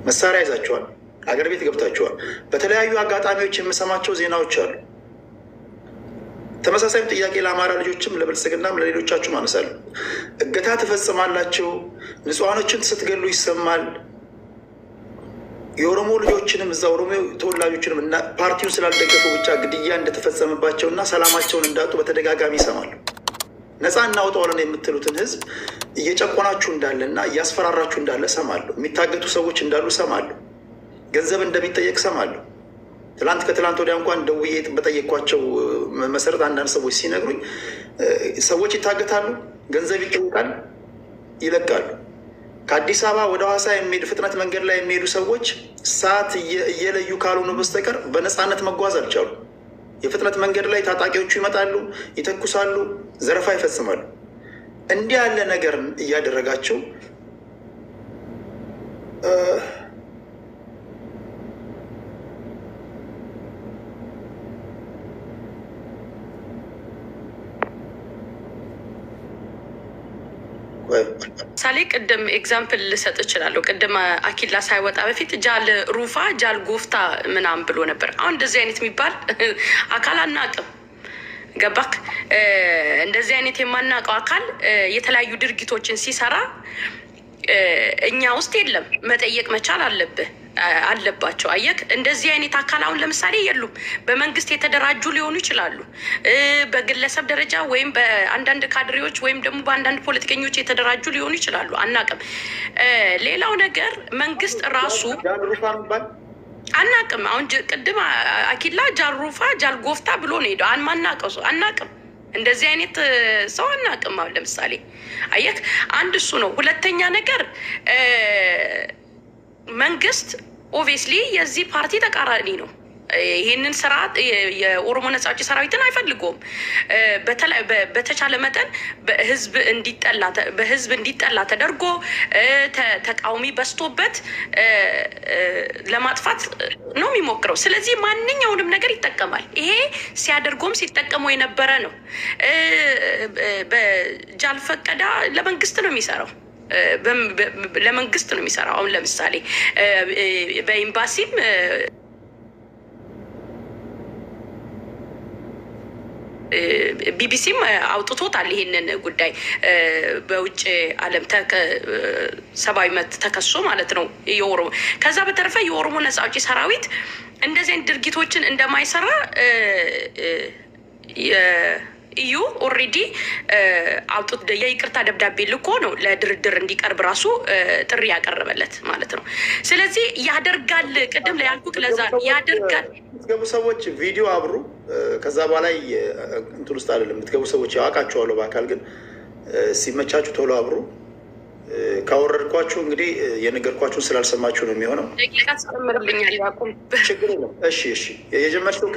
መሳሪያ ይዛችኋል፣ አገር ቤት ገብታችኋል። በተለያዩ አጋጣሚዎች የምሰማቸው ዜናዎች አሉ። ተመሳሳይም ጥያቄ ለአማራ ልጆችም ለብልጽግናም ለሌሎቻችሁም አነሳለሁ። እገታ ትፈጽማላችሁ፣ ንጹሐኖችን ስትገሉ ይሰማል። የኦሮሞ ልጆችንም እዛ ኦሮሞ ተወላጆችንም እና ፓርቲውን ስላልደገፉ ብቻ ግድያ እንደተፈጸመባቸው እና ሰላማቸውን እንዳጡ በተደጋጋሚ ይሰማሉ። ነፃ እናውጣዋለን የምትሉትን ህዝብ እየጨቆናችሁ እንዳለ እና እያስፈራራችሁ እንዳለ ሰማለሁ። የሚታገቱ ሰዎች እንዳሉ ሰማለሁ። ገንዘብ እንደሚጠየቅ ሰማለሁ። ትላንት ከትላንት ወዲያ እንኳን ደውዬ በጠየኳቸው መሰረት አንዳንድ ሰዎች ሲነግሩኝ ሰዎች ይታገታሉ፣ ገንዘብ ይጠይቃል፣ ይለቃሉ። ከአዲስ አበባ ወደ ሐዋሳ የሚሄድ ፍጥነት መንገድ ላይ የሚሄዱ ሰዎች ሰዓት እየለዩ ካልሆኑ በስተቀር በነፃነት መጓዝ አልቻሉ። የፍጥነት መንገድ ላይ ታጣቂዎቹ ይመጣሉ፣ ይተኩሳሉ፣ ዘረፋ ይፈጽማሉ። እንዲህ ያለ ነገር እያደረጋቸው ሳሌ ቅድም ኤግዛምፕል ልሰጥ እችላለሁ። ቅድም አኪላ ሳይወጣ በፊት ጃል ሩፋ ጃል ጎፍታ ምናምን ብሎ ነበር። አሁን እንደዚህ አይነት የሚባል አካል አናቅም። ገባክ? እንደዚህ አይነት የማናውቀው አካል የተለያዩ ድርጊቶችን ሲሰራ እኛ ውስጥ የለም። መጠየቅ መቻል አለባቸው። አየክ? እንደዚህ አይነት አካል አሁን ለምሳሌ የሉም። በመንግስት የተደራጁ ሊሆኑ ይችላሉ። በግለሰብ ደረጃ ወይም በአንዳንድ ካድሬዎች ወይም ደግሞ በአንዳንድ ፖለቲከኞች የተደራጁ ሊሆኑ ይችላሉ። አናቅም። ሌላው ነገር መንግስት ራሱ አናቅም። አሁን ቅድም አኪላ ጃልሩፋ ጃልጎፍታ ብሎ ነው ሄደው ማናቀው ሰው አናቅም። እንደዚህ አይነት ሰው አናቅም። አሁን ለምሳሌ አየክ? አንድ እሱ ነው። ሁለተኛ ነገር መንግስት ኦብቪየስሊ የዚህ ፓርቲ ተቃራኒ ነው። ይህንን ስርዓት የኦሮሞ ነጻ አውጪ ሰራዊትን አይፈልገውም። በተቻለ መጠን በህዝብ እንዲጠላ ተደርጎ ተቃዋሚ በዝቶበት ለማጥፋት ነው የሚሞክረው። ስለዚህ ማንኛውንም ነገር ይጠቀማል። ይሄ ሲያደርገውም ሲጠቀመው የነበረ ነው። በጃልፈቀዳ ለመንግስት ነው የሚሰራው። ለመንግስት ነው የሚሰራው። አሁን ለምሳሌ በኤምባሲም ቢቢሲም አውጥቶታል ይሄንን ጉዳይ በውጭ ዓለም ሰብአዊ መብት ተከሶ ማለት ነው የኦሮሞ። ከዛ በተረፈ የኦሮሞ ነጻ አውጪ ሰራዊት እንደዚህ አይነት ድርጊቶችን እንደማይሰራ እዩ ኦልሬዲ አውጥቶ የይቅርታ ደብዳቤ ልኮ ነው ለድርድር እንዲቀርብ ራሱ ጥሪ ያቀረበለት ማለት ነው። ስለዚህ ያደርጋል። ቅድም ላይ ያልኩት ለዛ ያደርጋል። የምትገቡ ሰዎች ቪዲዮ አብሩ። ከዛ በላይ እንትን ውስጥ አይደለም የምትገቡ ሰዎች ያውቃቸዋለሁ በአካል ግን ሲመቻችሁ ቶሎ አብሩ። ካወረድኳችሁ እንግዲህ የነገርኳችሁን ስላልሰማችሁ ነው የሚሆነው። ደቂቃ ተጨምርልኛል ያቆም ችግር የለም። እሺ የጀመርሽው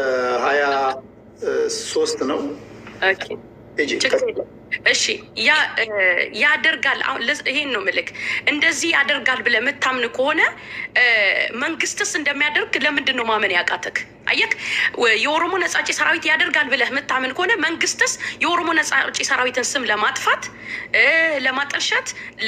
ከ23 ነው። ኦኬ እሺ ያደርጋል። አሁን ይሄን ነው ምልክ እንደዚህ ያደርጋል ብለህ የምታምን ከሆነ መንግስትስ እንደሚያደርግ ለምንድን ነው ማመን ያቃተክ? አየክ? የኦሮሞ ነጻ አውጪ ሰራዊት ያደርጋል ብለህ የምታምን ከሆነ መንግስትስ የኦሮሞ ነጻ አውጪ ሰራዊትን ስም ለማጥፋት ለማጠልሸት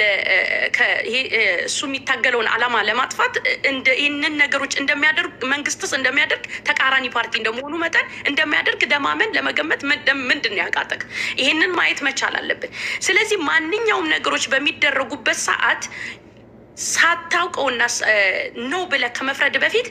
እሱ የሚታገለውን ዓላማ ለማጥፋት ይህንን ነገሮች እንደሚያደርግ መንግስትስ እንደሚያደርግ ተቃራኒ ፓርቲ እንደመሆኑ መጠን እንደሚያደርግ ለማመን ለመገመት ምንድን ነው ያቃተክ? ይህንን ማየት መቻል አለብን። ስለዚህ ማንኛውም ነገሮች በሚደረጉበት ሰዓት ሳታውቀውና ነው ብለህ ከመፍረድ በፊት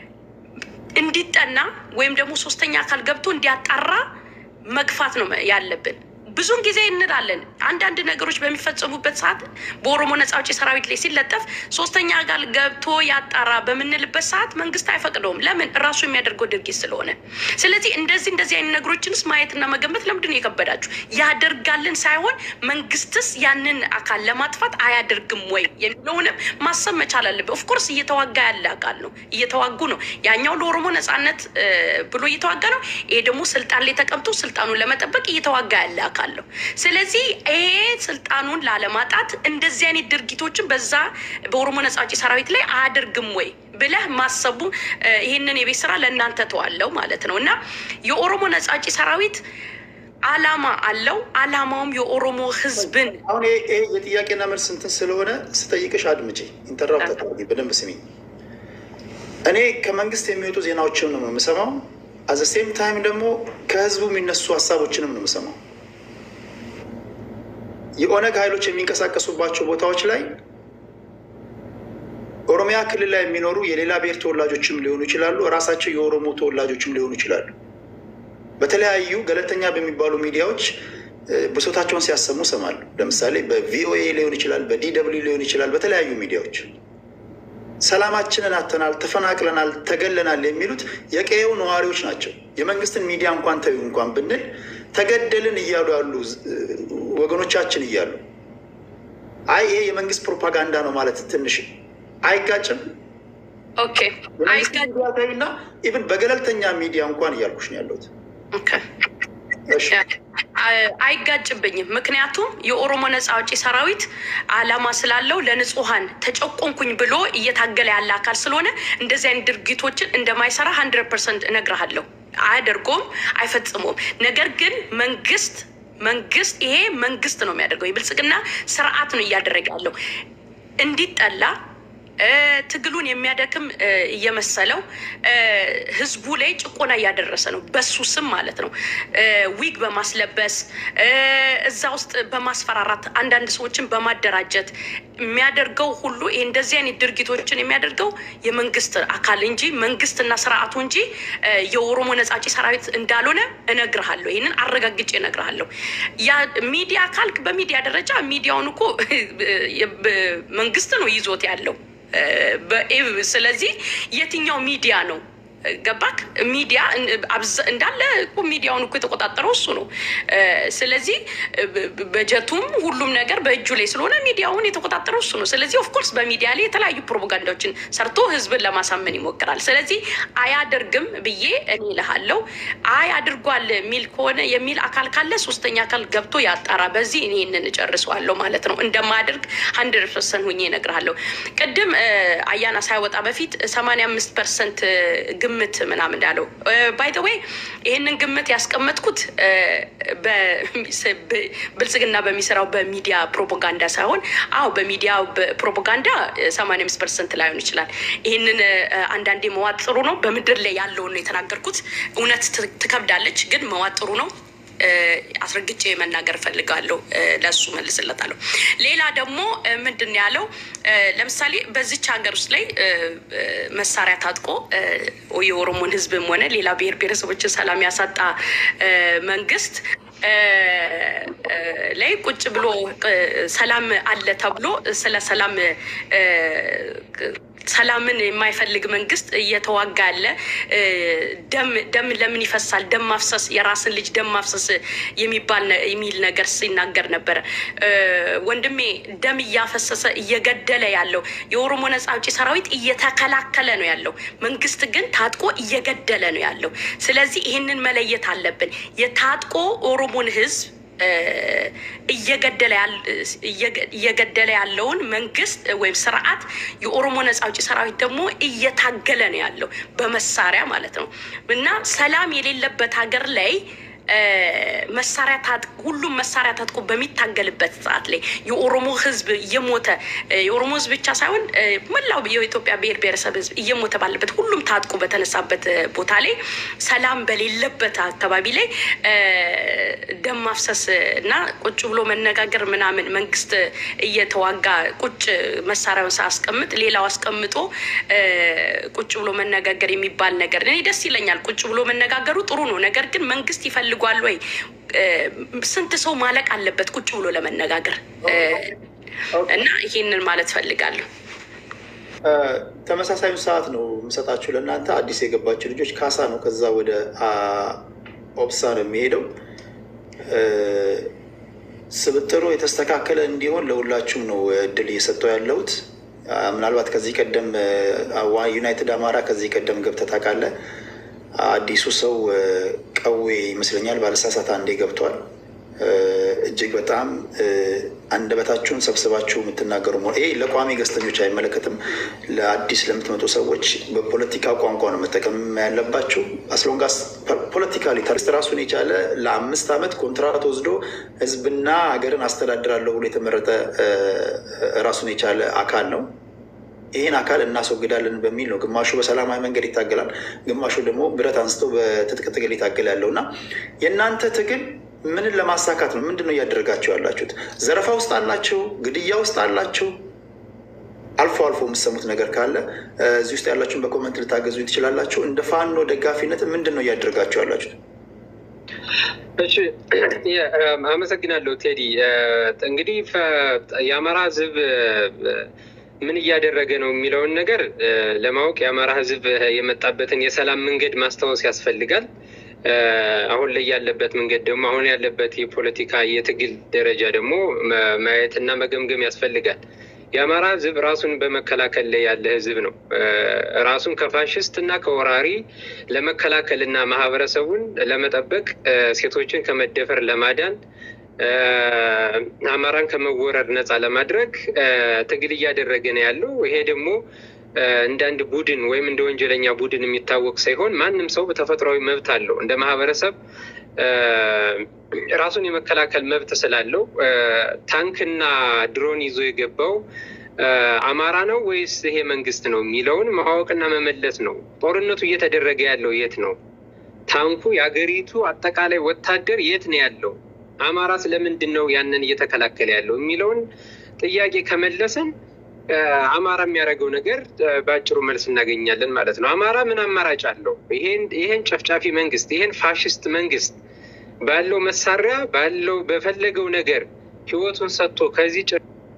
እንዲጠና ወይም ደግሞ ሶስተኛ አካል ገብቶ እንዲያጣራ መግፋት ነው ያለብን። ብዙን ጊዜ እንላለን አንዳንድ ነገሮች በሚፈጸሙበት ሰዓት በኦሮሞ ነጻ አውጪ ሰራዊት ላይ ሲለጠፍ ሶስተኛ አካል ገብቶ ያጣራ በምንልበት ሰዓት መንግስት አይፈቅደውም። ለምን? ራሱ የሚያደርገው ድርጊት ስለሆነ። ስለዚህ እንደዚህ አይነት ነገሮችንስ ማየትና መገመት ለምንድን ነው የከበዳችሁ? ያደርጋልን ሳይሆን መንግስትስ ያንን አካል ለማጥፋት አያደርግም ወይ የሚለውንም ማሰብ መቻል አለብን። ኦፍኮርስ እየተዋጋ ያለ አካል ነው፣ እየተዋጉ ነው። ያኛው ለኦሮሞ ነጻነት ብሎ እየተዋጋ ነው። ይሄ ደግሞ ስልጣን ላይ ተቀምጦ ስልጣኑን ለመጠበቅ እየተዋጋ ያለ አካል ነው። ስለዚህ ይሄ ስልጣኑን ላለማጣት እንደዚህ አይነት ድርጊቶችን በዛ በኦሮሞ ነጻ አውጪ ሰራዊት ላይ አያደርግም ወይ ብለህ ማሰቡ ይሄንን የቤት ስራ ለእናንተ ተዋለው ማለት ነው። እና የኦሮሞ ነጻ አውጪ ሰራዊት አላማ አለው። አላማውም የኦሮሞ ህዝብን አሁን ይሄ የጥያቄና መልስ እንትን ስለሆነ ስጠይቅሽ አድምጪ፣ ኢንተራፕት አታድርጊ፣ በደንብ ስሚ። እኔ ከመንግስት የሚወጡ ዜናዎችንም ነው የምሰማው፣ አዘ ሴም ታይም ደግሞ ከህዝቡ የሚነሱ ሀሳቦችንም ነው የምሰማው። የኦነግ ኃይሎች የሚንቀሳቀሱባቸው ቦታዎች ላይ ኦሮሚያ ክልል ላይ የሚኖሩ የሌላ ብሔር ተወላጆችም ሊሆኑ ይችላሉ፣ እራሳቸው የኦሮሞ ተወላጆችም ሊሆኑ ይችላሉ። በተለያዩ ገለልተኛ በሚባሉ ሚዲያዎች ብሶታቸውን ሲያሰሙ ሰማሉ። ለምሳሌ በቪኦኤ ሊሆን ይችላል፣ በዲደብሊው ሊሆን ይችላል። በተለያዩ ሚዲያዎች ሰላማችንን አጥተናል፣ ተፈናቅለናል፣ ተገለናል የሚሉት የቀየው ነዋሪዎች ናቸው። የመንግስትን ሚዲያ እንኳን ተዩ እንኳን ብንል ተገደልን እያሉ ያሉ ወገኖቻችን እያሉ አይ ይሄ የመንግስት ፕሮፓጋንዳ ነው ማለት ትንሽ አይጋጭም? ኦኬ አይጋጭም። ኢቭን በገለልተኛ ሚዲያ እንኳን እያልኩሽ ነው ያለሁት። አይጋጭብኝም። ምክንያቱም የኦሮሞ ነጻ አውጪ ሰራዊት አላማ ስላለው ለንጹሃን ተጨቆንኩኝ ብሎ እየታገለ ያለ አካል ስለሆነ እንደዚህ አይነት ድርጊቶችን እንደማይሰራ 100% እነግርሃለሁ። አያደርገውም፣ አይፈጽሙም። ነገር ግን መንግስት ይሄ መንግስት ነው የሚያደርገው። የብልጽግና ስርዓት ነው እያደረገ ያለው እንዲጠላ ትግሉን የሚያደክም እየመሰለው ህዝቡ ላይ ጭቆና እያደረሰ ነው፣ በሱ ስም ማለት ነው። ዊግ በማስለበስ እዛ ውስጥ በማስፈራራት አንዳንድ ሰዎችን በማደራጀት የሚያደርገው ሁሉ ይሄ እንደዚህ አይነት ድርጊቶችን የሚያደርገው የመንግስት አካል እንጂ መንግስትና ስርዓቱ እንጂ የኦሮሞ ነጻ አውጪ ሰራዊት እንዳልሆነ እነግርሃለሁ። ይህንን አረጋግጬ እነግርሃለሁ። ያ ሚዲያ ካልክ በሚዲያ ደረጃ ሚዲያውን እኮ መንግስት ነው ይዞት ያለው። ስለዚህ የትኛው ሚዲያ ነው ገባክ? ሚዲያ እንዳለ ሚዲያውን እኮ የተቆጣጠረው እሱ ነው። ስለዚህ በጀቱም ሁሉም ነገር በእጁ ላይ ስለሆነ ሚዲያውን የተቆጣጠረው እሱ ነው። ስለዚህ ኦፍኮርስ በሚዲያ ላይ የተለያዩ ፕሮፓጋንዳዎችን ሰርቶ ህዝብን ለማሳመን ይሞክራል። ስለዚህ አያደርግም ብዬ እኔ እልሃለሁ። አይ አድርጓል የሚል ከሆነ የሚል አካል ካለ ሶስተኛ አካል ገብቶ ያጣራ። በዚህ እኔ ይህንን እጨርሰዋለሁ ማለት ነው። እንደማደርግ 100% ሁኜ እነግርሃለሁ። ቅድም አያና ሳይወጣ በፊት 85% ግምት ምናምን እንዳለው ባይ ዘ ዌይ ይሄንን ግምት ያስቀመጥኩት ብልጽግና በሚሰራው በሚዲያ ፕሮፓጋንዳ ሳይሆን በሚዲያ ፕሮፓጋንዳ 85% ላይሆን ይችላል። ይሄንን አንዳንዴ መዋጥ ጥሩ ነው። በምድር ላይ ያለውን ነው የተናገርኩት። እውነት ትከብዳለች፣ ግን መዋጥ ጥሩ ነው። አስረግጬ መናገር ፈልጋለሁ። ለሱ መልስለታለሁ። ሌላ ደግሞ ምንድን ያለው ለምሳሌ በዚች ሀገር ውስጥ ላይ መሳሪያ ታጥቆ የኦሮሞን ህዝብም ሆነ ሌላ ብሔር ብሔረሰቦችን ሰላም ያሳጣ መንግስት ላይ ቁጭ ብሎ ሰላም አለ ተብሎ ስለ ሰላምን የማይፈልግ መንግስት እየተዋጋ ያለ ደም ለምን ይፈሳል? ደም ማፍሰስ የራስን ልጅ ደም ማፍሰስ የሚል ነገር ሲናገር ነበር። ወንድሜ ደም እያፈሰሰ እየገደለ ያለው የኦሮሞ ነጻ አውጪ ሰራዊት እየተከላከለ ነው ያለው። መንግስት ግን ታጥቆ እየገደለ ነው ያለው። ስለዚህ ይህንን መለየት አለብን። የታጥቆ ኦሮሞን ህዝብ እየገደለ ያለውን መንግስት ወይም ስርዓት የኦሮሞ ነጻ አውጪ ሰራዊት ደግሞ እየታገለ ነው ያለው በመሳሪያ ማለት ነው። እና ሰላም የሌለበት ሀገር ላይ ሁሉም መሳሪያ ታጥቆ በሚታገልበት ሰዓት ላይ የኦሮሞ ህዝብ እየሞተ የኦሮሞ ህዝብ ብቻ ሳይሆን መላው የኢትዮጵያ ብሔር ብሔረሰብ ህዝብ እየሞተ ባለበት ሁሉም ታጥቆ በተነሳበት ቦታ ላይ ሰላም በሌለበት አካባቢ ላይ ደም ማፍሰስ እና ቁጭ ብሎ መነጋገር ምናምን መንግስት እየተዋጋ ቁጭ መሳሪያውን ሳያስቀምጥ ሌላው አስቀምጦ ቁጭ ብሎ መነጋገር የሚባል ነገር እኔ ደስ ይለኛል። ቁጭ ብሎ መነጋገሩ ጥሩ ነው። ነገር ግን መንግስት ይፈልጋል ወይ? ስንት ሰው ማለቅ አለበት ቁጭ ብሎ ለመነጋገር? እና ይሄንን ማለት ፈልጋለሁ። ተመሳሳዩን ሰዓት ነው የምሰጣችሁ ለእናንተ። አዲስ የገባችሁ ልጆች ካሳ ነው፣ ከዛ ወደ ኦብሳ ነው የሚሄደው። ስብጥሩ የተስተካከለ እንዲሆን ለሁላችሁም ነው እድል እየሰጠው ያለሁት። ምናልባት ከዚህ ቀደም ዩናይትድ አማራ ከዚህ ቀደም ገብተህ ታውቃለህ። አዲሱ ሰው ቀዌ ይመስለኛል ባለሳሳት አንዴ ገብቷል። እጅግ በጣም አንደበታችሁን ሰብስባችሁ የምትናገሩ ይሄ ለቋሚ ገስተኞች አይመለከትም። ለአዲስ ለምትመጡ ሰዎች በፖለቲካ ቋንቋ ነው መጠቀም ያለባችሁ። አስሎንጋስ ፖለቲካሊ ተርስት ራሱን የቻለ ለ5 ዓመት ኮንትራት ወስዶ ህዝብና ሀገርን አስተዳድራለሁ ብሎ የተመረጠ ራሱን የቻለ አካል ነው። ይህን አካል እናስወግዳለን በሚል ነው ግማሹ በሰላማዊ መንገድ ይታገላል፣ ግማሹ ደግሞ ብረት አንስቶ በትጥቅ ትግል ይታገል ያለው እና የእናንተ ትግል ምንን ለማሳካት ነው? ምንድን ነው እያደረጋችሁ ያላችሁት? ዘረፋ ውስጥ አላችሁ፣ ግድያ ውስጥ አላችሁ። አልፎ አልፎ የምትሰሙት ነገር ካለ እዚህ ውስጥ ያላችሁን በኮመንት ልታገዙ ትችላላችሁ። እንደ ፋኖ ደጋፊነት ምንድን ነው እያደረጋችሁ ያላችሁት? እሺ አመሰግናለሁ ቴዲ። እንግዲህ የአማራ ህዝብ ምን እያደረገ ነው የሚለውን ነገር ለማወቅ የአማራ ህዝብ የመጣበትን የሰላም መንገድ ማስታወስ ያስፈልጋል። አሁን ላይ ያለበት መንገድ ደግሞ አሁን ያለበት የፖለቲካ የትግል ደረጃ ደግሞ ማየትና መገምገም ያስፈልጋል። የአማራ ህዝብ ራሱን በመከላከል ላይ ያለ ህዝብ ነው። ራሱን ከፋሽስት እና ከወራሪ ለመከላከል እና ማህበረሰቡን ለመጠበቅ ሴቶችን ከመደፈር ለማዳን አማራን ከመወረር ነፃ ለማድረግ ትግል እያደረገ ነው ያለው። ይሄ ደግሞ እንደ አንድ ቡድን ወይም እንደ ወንጀለኛ ቡድን የሚታወቅ ሳይሆን ማንም ሰው በተፈጥሯዊ መብት አለው። እንደ ማህበረሰብ ራሱን የመከላከል መብት ስላለው ታንክና ድሮን ይዞ የገባው አማራ ነው ወይስ ይሄ መንግስት ነው የሚለውን ማወቅና መመለስ ነው። ጦርነቱ እየተደረገ ያለው የት ነው? ታንኩ የአገሪቱ አጠቃላይ ወታደር የት ነው ያለው? አማራ ስለምንድን ነው ያንን እየተከላከለ ያለው የሚለውን ጥያቄ ከመለስን አማራ የሚያደርገው ነገር በአጭሩ መልስ እናገኛለን ማለት ነው። አማራ ምን አማራጭ አለው? ይሄን ጨፍጫፊ መንግስት፣ ይሄን ፋሽስት መንግስት ባለው መሳሪያ ባለው በፈለገው ነገር ህይወቱን ሰጥቶ ከዚህ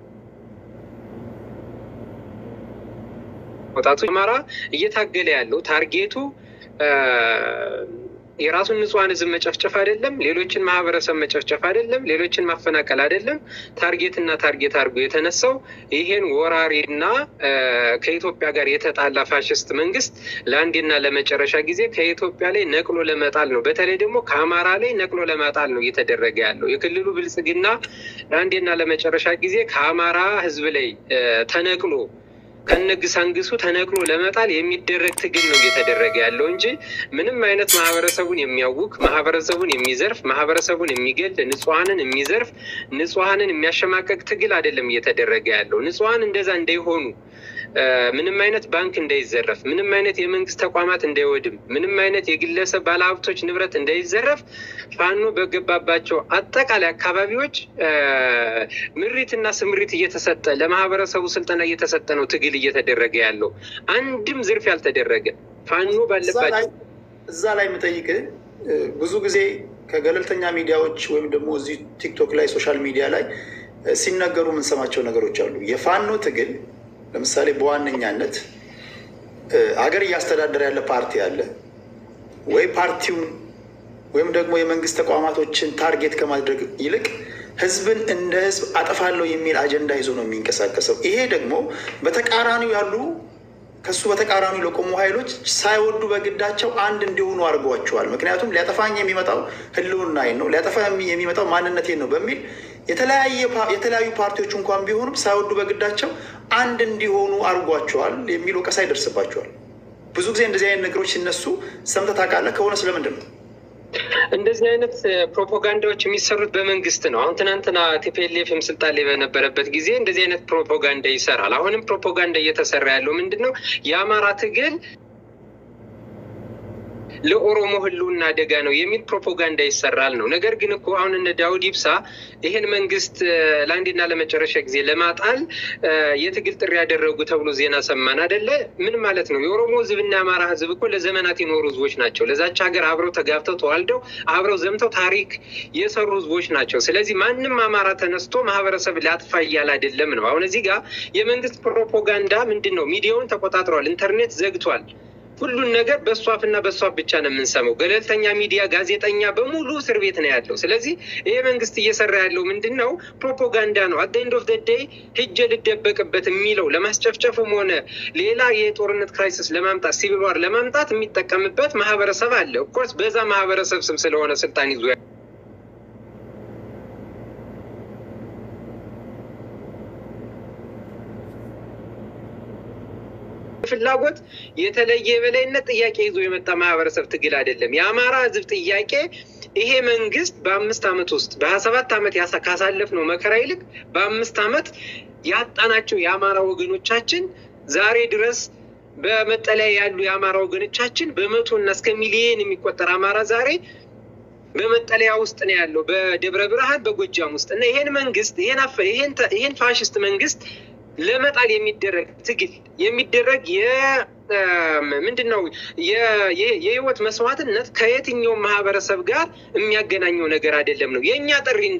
ወጣቱ አማራ እየታገለ ያለው ታርጌቱ የራሱን ንጹሃን ህዝብ መጨፍጨፍ አይደለም፣ ሌሎችን ማህበረሰብ መጨፍጨፍ አይደለም፣ ሌሎችን ማፈናቀል አይደለም። ታርጌት አድርጎ የተነሳው ይሄን ወራሪና ከኢትዮጵያ ጋር የተጣላ ፋሽስት መንግስት ለአንዴና ለመጨረሻ ጊዜ ከኢትዮጵያ ላይ ነቅሎ ለመጣል ነው። በተለይ ደግሞ ከአማራ ላይ ነቅሎ ለመጣል ነው እየተደረገ ያለው። የክልሉ ብልጽግና ለአንዴና ለመጨረሻ ጊዜ ከአማራ ህዝብ ላይ ተነቅሎ ከነግሳንግሱ ተነቅሎ ለመጣል የሚደረግ ትግል ነው እየተደረገ ያለው እንጂ ምንም አይነት ማህበረሰቡን የሚያውክ ማህበረሰቡን የሚዘርፍ ማህበረሰቡን የሚገል ንጹሃንን የሚዘርፍ ንጹሃንን የሚያሸማቀቅ ትግል አይደለም እየተደረገ ያለው። ንጹሃን እንደዛ እንዳይሆኑ ምንም አይነት ባንክ እንዳይዘረፍ፣ ምንም አይነት የመንግስት ተቋማት እንዳይወድም፣ ምንም አይነት የግለሰብ ባለሀብቶች ንብረት እንዳይዘረፍ ፋኖ በገባባቸው አጠቃላይ አካባቢዎች ምሪትና ስምሪት እየተሰጠ ለማህበረሰቡ ስልጠና እየተሰጠ ነው ትግል እየተደረገ ያለው። አንድም ዝርፍ ያልተደረገ ፋኖ ባለባቸው እዛ ላይ የምጠይቅ ብዙ ጊዜ ከገለልተኛ ሚዲያዎች ወይም ደግሞ እዚህ ቲክቶክ ላይ ሶሻል ሚዲያ ላይ ሲነገሩ የምንሰማቸው ነገሮች አሉ። የፋኖ ትግል ለምሳሌ በዋነኛነት አገር እያስተዳደረ ያለ ፓርቲ አለ ወይ ፓርቲውን ወይም ደግሞ የመንግስት ተቋማቶችን ታርጌት ከማድረግ ይልቅ ህዝብን እንደ ህዝብ አጠፋለሁ የሚል አጀንዳ ይዞ ነው የሚንቀሳቀሰው። ይሄ ደግሞ በተቃራኒው ያሉ ከሱ በተቃራኒው ለቆሙ ኃይሎች ሳይወዱ በግዳቸው አንድ እንዲሆኑ አድርጓቸዋል። ምክንያቱም ሊያጠፋኝ የሚመጣው ህልውናዬን ነው፣ ሊያጠፋ የሚመጣው ማንነቴን ነው በሚል የተለያዩ ፓርቲዎች እንኳን ቢሆኑም ሳይወዱ በግዳቸው አንድ እንዲሆኑ አድርጓቸዋል የሚል ወቀሳ ይደርስባቸዋል። ብዙ ጊዜ እንደዚህ አይነት ነገሮች ሲነሱ ሰምተህ ታውቃለህ? ከሆነ ስለምንድን ነው እንደዚህ አይነት ፕሮፓጋንዳዎች የሚሰሩት? በመንግስት ነው። አሁን ትናንትና ቲፒኤልኤፍም ስልጣን ላይ በነበረበት ጊዜ እንደዚህ አይነት ፕሮፓጋንዳ ይሰራል። አሁንም ፕሮፓጋንዳ እየተሰራ ያለው ምንድን ነው? የአማራ ትግል ለኦሮሞ ህልውና አደጋ ነው የሚል ፕሮፓጋንዳ ይሰራል ነው። ነገር ግን እኮ አሁን እነ ዳውድ ኢብሳ ይሄን መንግስት ለአንዴና ለመጨረሻ ጊዜ ለማጣል የትግል ጥሪ ያደረጉ ተብሎ ዜና ሰማን አይደለ? ምን ማለት ነው? የኦሮሞ ህዝብና የአማራ ህዝብ እኮ ለዘመናት የኖሩ ህዝቦች ናቸው። ለዛች ሀገር አብረው ተጋብተው ተዋልደው አብረው ዘምተው ታሪክ የሰሩ ህዝቦች ናቸው። ስለዚህ ማንም አማራ ተነስቶ ማህበረሰብ ላጥፋ እያለ አይደለም ነው። አሁን እዚህ ጋር የመንግስት ፕሮፓጋንዳ ምንድን ነው? ሚዲያውን ተቆጣጥሯል፣ ኢንተርኔት ዘግቷል። ሁሉን ነገር በሷ አፍና በሷ ብቻ ነው የምንሰማው። ገለልተኛ ሚዲያ ጋዜጠኛ በሙሉ እስር ቤት ነው ያለው። ስለዚህ ይሄ መንግስት እየሰራ ያለው ምንድነው? ፕሮፓጋንዳ ነው። አት ዘ ኤንድ ኦፍ ዘ ዴይ ሂጅ ልደበቅበት የሚለው ለማስጨፍጨፍም ሆነ ሌላ የጦርነት ክራይሲስ ለማምጣት ሲቪል ዋር ለማምጣት የሚጠቀምበት ማህበረሰብ አለ። ኦፍኮርስ በዛ ማህበረሰብ ስም ስለሆነ ስልጣን ይዞ ፍላጎት የተለየ የበላይነት ጥያቄ ይዞ የመጣ ማህበረሰብ ትግል አይደለም። የአማራ ህዝብ ጥያቄ ይሄ መንግስት በ5 ዓመት ውስጥ በ27 ዓመት ካሳለፍነው መከራ ይልቅ በ5 ዓመት ያጣናቸው የአማራ ወገኖቻችን ዛሬ ድረስ በመጠለያ ያሉ የአማራ ወገኖቻችን በመቶና እስከ ሚሊዮን የሚቆጠር አማራ ዛሬ በመጠለያ ውስጥ ነው ያለው፣ በደብረ ብርሃን በጎጃም ውስጥ እና ይሄን መንግስት ይሄን ፋሽስት መንግስት ለመጣል የሚደረግ ትግል የሚደረግ ምንድነው የህይወት መስዋዕትነት ከየትኛው ማህበረሰብ ጋር የሚያገናኘው ነገር አይደለም ነው የኛ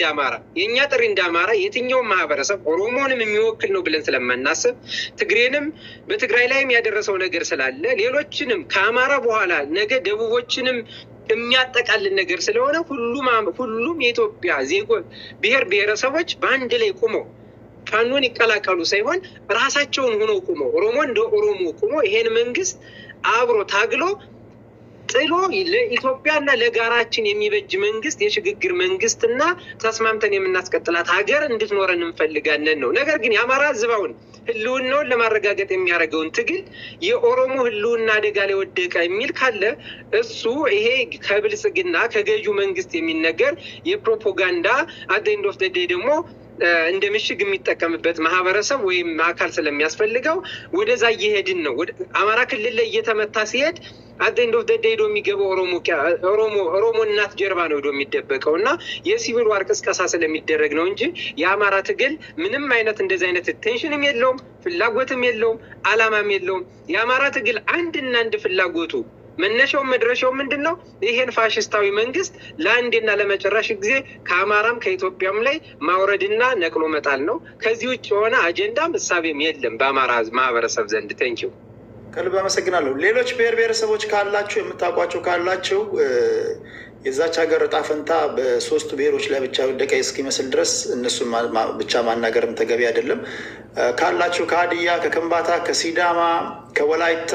ጥሪ እንዳማራ የትኛው ማህበረሰብ ኦሮሞንም የሚወክል ነው ብለን ስለማናስብ ትግሬንም በትግራይ ላይም ያደረሰው ነገር ስላለ ሌሎችንም ከአማራ በኋላ ነገ ደቡቦችንም የሚያጠቃልል ነገር ስለሆነ ሁሉም የኢትዮጵያ ዜጎች ብሔረሰቦች በአንድ ላይ ቆመው ፋኖን ይቀላቀሉ ሳይሆን ራሳቸውን ሆነው ቆመው ኦሮሞ እንደ ኦሮሞ ቆመው ይሄን መንግስት አብሮ ታግሎ ጥሎ ለኢትዮጵያና ለጋራችን የሚበጅ መንግስት የሽግግር መንግስትና ተስማምተን የምናስቀጥላት ሀገር እንድትኖረን እንፈልጋለን ነው። ነገር ግን የአማራ ህዝባውን ህልውናውን ለማረጋገጥ የሚያደርገውን ትግል የኦሮሞ ህልውና አደጋ ላይ ወደቀ የሚል ካለ እሱ ይሄ ከብልጽግና ከገዢው መንግስት የሚነገር የፕሮፓጋንዳ አት ዘ ኤንድ ኦፍ ዘ ዴይ ደግሞ እንደ ምሽግ የሚጠቀምበት ማህበረሰብ ወይም አካል ስለሚያስፈልገው ወደዛ እየሄድን ነው። አማራ ክልል ላይ እየተመታ ሲሄድ አት ዘ ኤንድ ኦፍ ዘ ዴይ የሚገባው ኦሮሞ እናት ጀርባ ነው የሚደበቀው እና የሲቪል ዋር ቅስቀሳ ስለሚደረግ ነው እንጂ የአማራ ትግል ምንም አይነት እንደዚህ አይነት ቴንሽንም የለውም፣ ፍላጎትም የለውም፣ አላማም የለውም። የአማራ ትግል አንድና አንድ ፍላጎቱ መነሻው መድረሻው ምንድነው? ይሄን ፋሽስታዊ መንግስት ለአንዴና ለመጨረሻ ጊዜ ከአማራም ከኢትዮጵያም ላይ ማውረድና ነቅሎ መጣል ነው። ከዚህ ውጭ የሆነ አጀንዳም እሳቤም የለም በአማራ ማህበረሰብ ዘንድ። ቴንኪው፣ ከልብ አመሰግናለሁ። ሌሎች ብሔረሰቦች ካላችሁ የምታውቋቸው ካላችሁ የዛች ሀገር እጣ ፈንታ በሶስቱ ብሔሮች ላይ ብቻ ወደቀ እስኪመስል ድረስ እነሱን ብቻ ማናገርም ተገቢ አይደለም። ካላችሁ ከሀዲያ፣ ከከምባታ፣ ከሲዳማ፣ ከወላይታ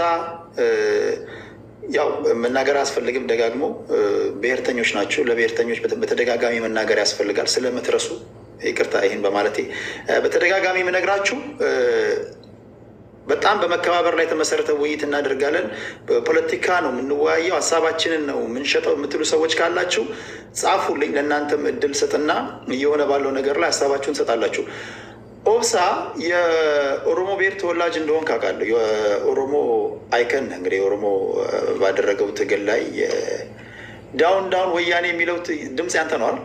ያው መናገር አያስፈልግም። ደጋግሞ ብሔርተኞች ናቸው። ለብሔርተኞች በተደጋጋሚ መናገር ያስፈልጋል። ስለምትረሱ ይቅርታ ይህን በማለቴ በተደጋጋሚ የምነግራችሁ በጣም በመከባበር ላይ የተመሰረተ ውይይት እናደርጋለን። ፖለቲካ ነው የምንወያየው፣ ሀሳባችንን ነው የምንሸጠው የምትሉ ሰዎች ካላችሁ ጻፉልኝ። ለእናንተም እድል ሰጥና እየሆነ ባለው ነገር ላይ ሀሳባችሁን ሰጣላችሁ። ኦብሳ የኦሮሞ ብሔር ተወላጅ እንደሆን ካውቃለሁ። የኦሮሞ አይከን እንግዲህ የኦሮሞ ባደረገው ትግል ላይ ዳውን ወያኔ የሚለው ድምፅ ያንተ ነዋል።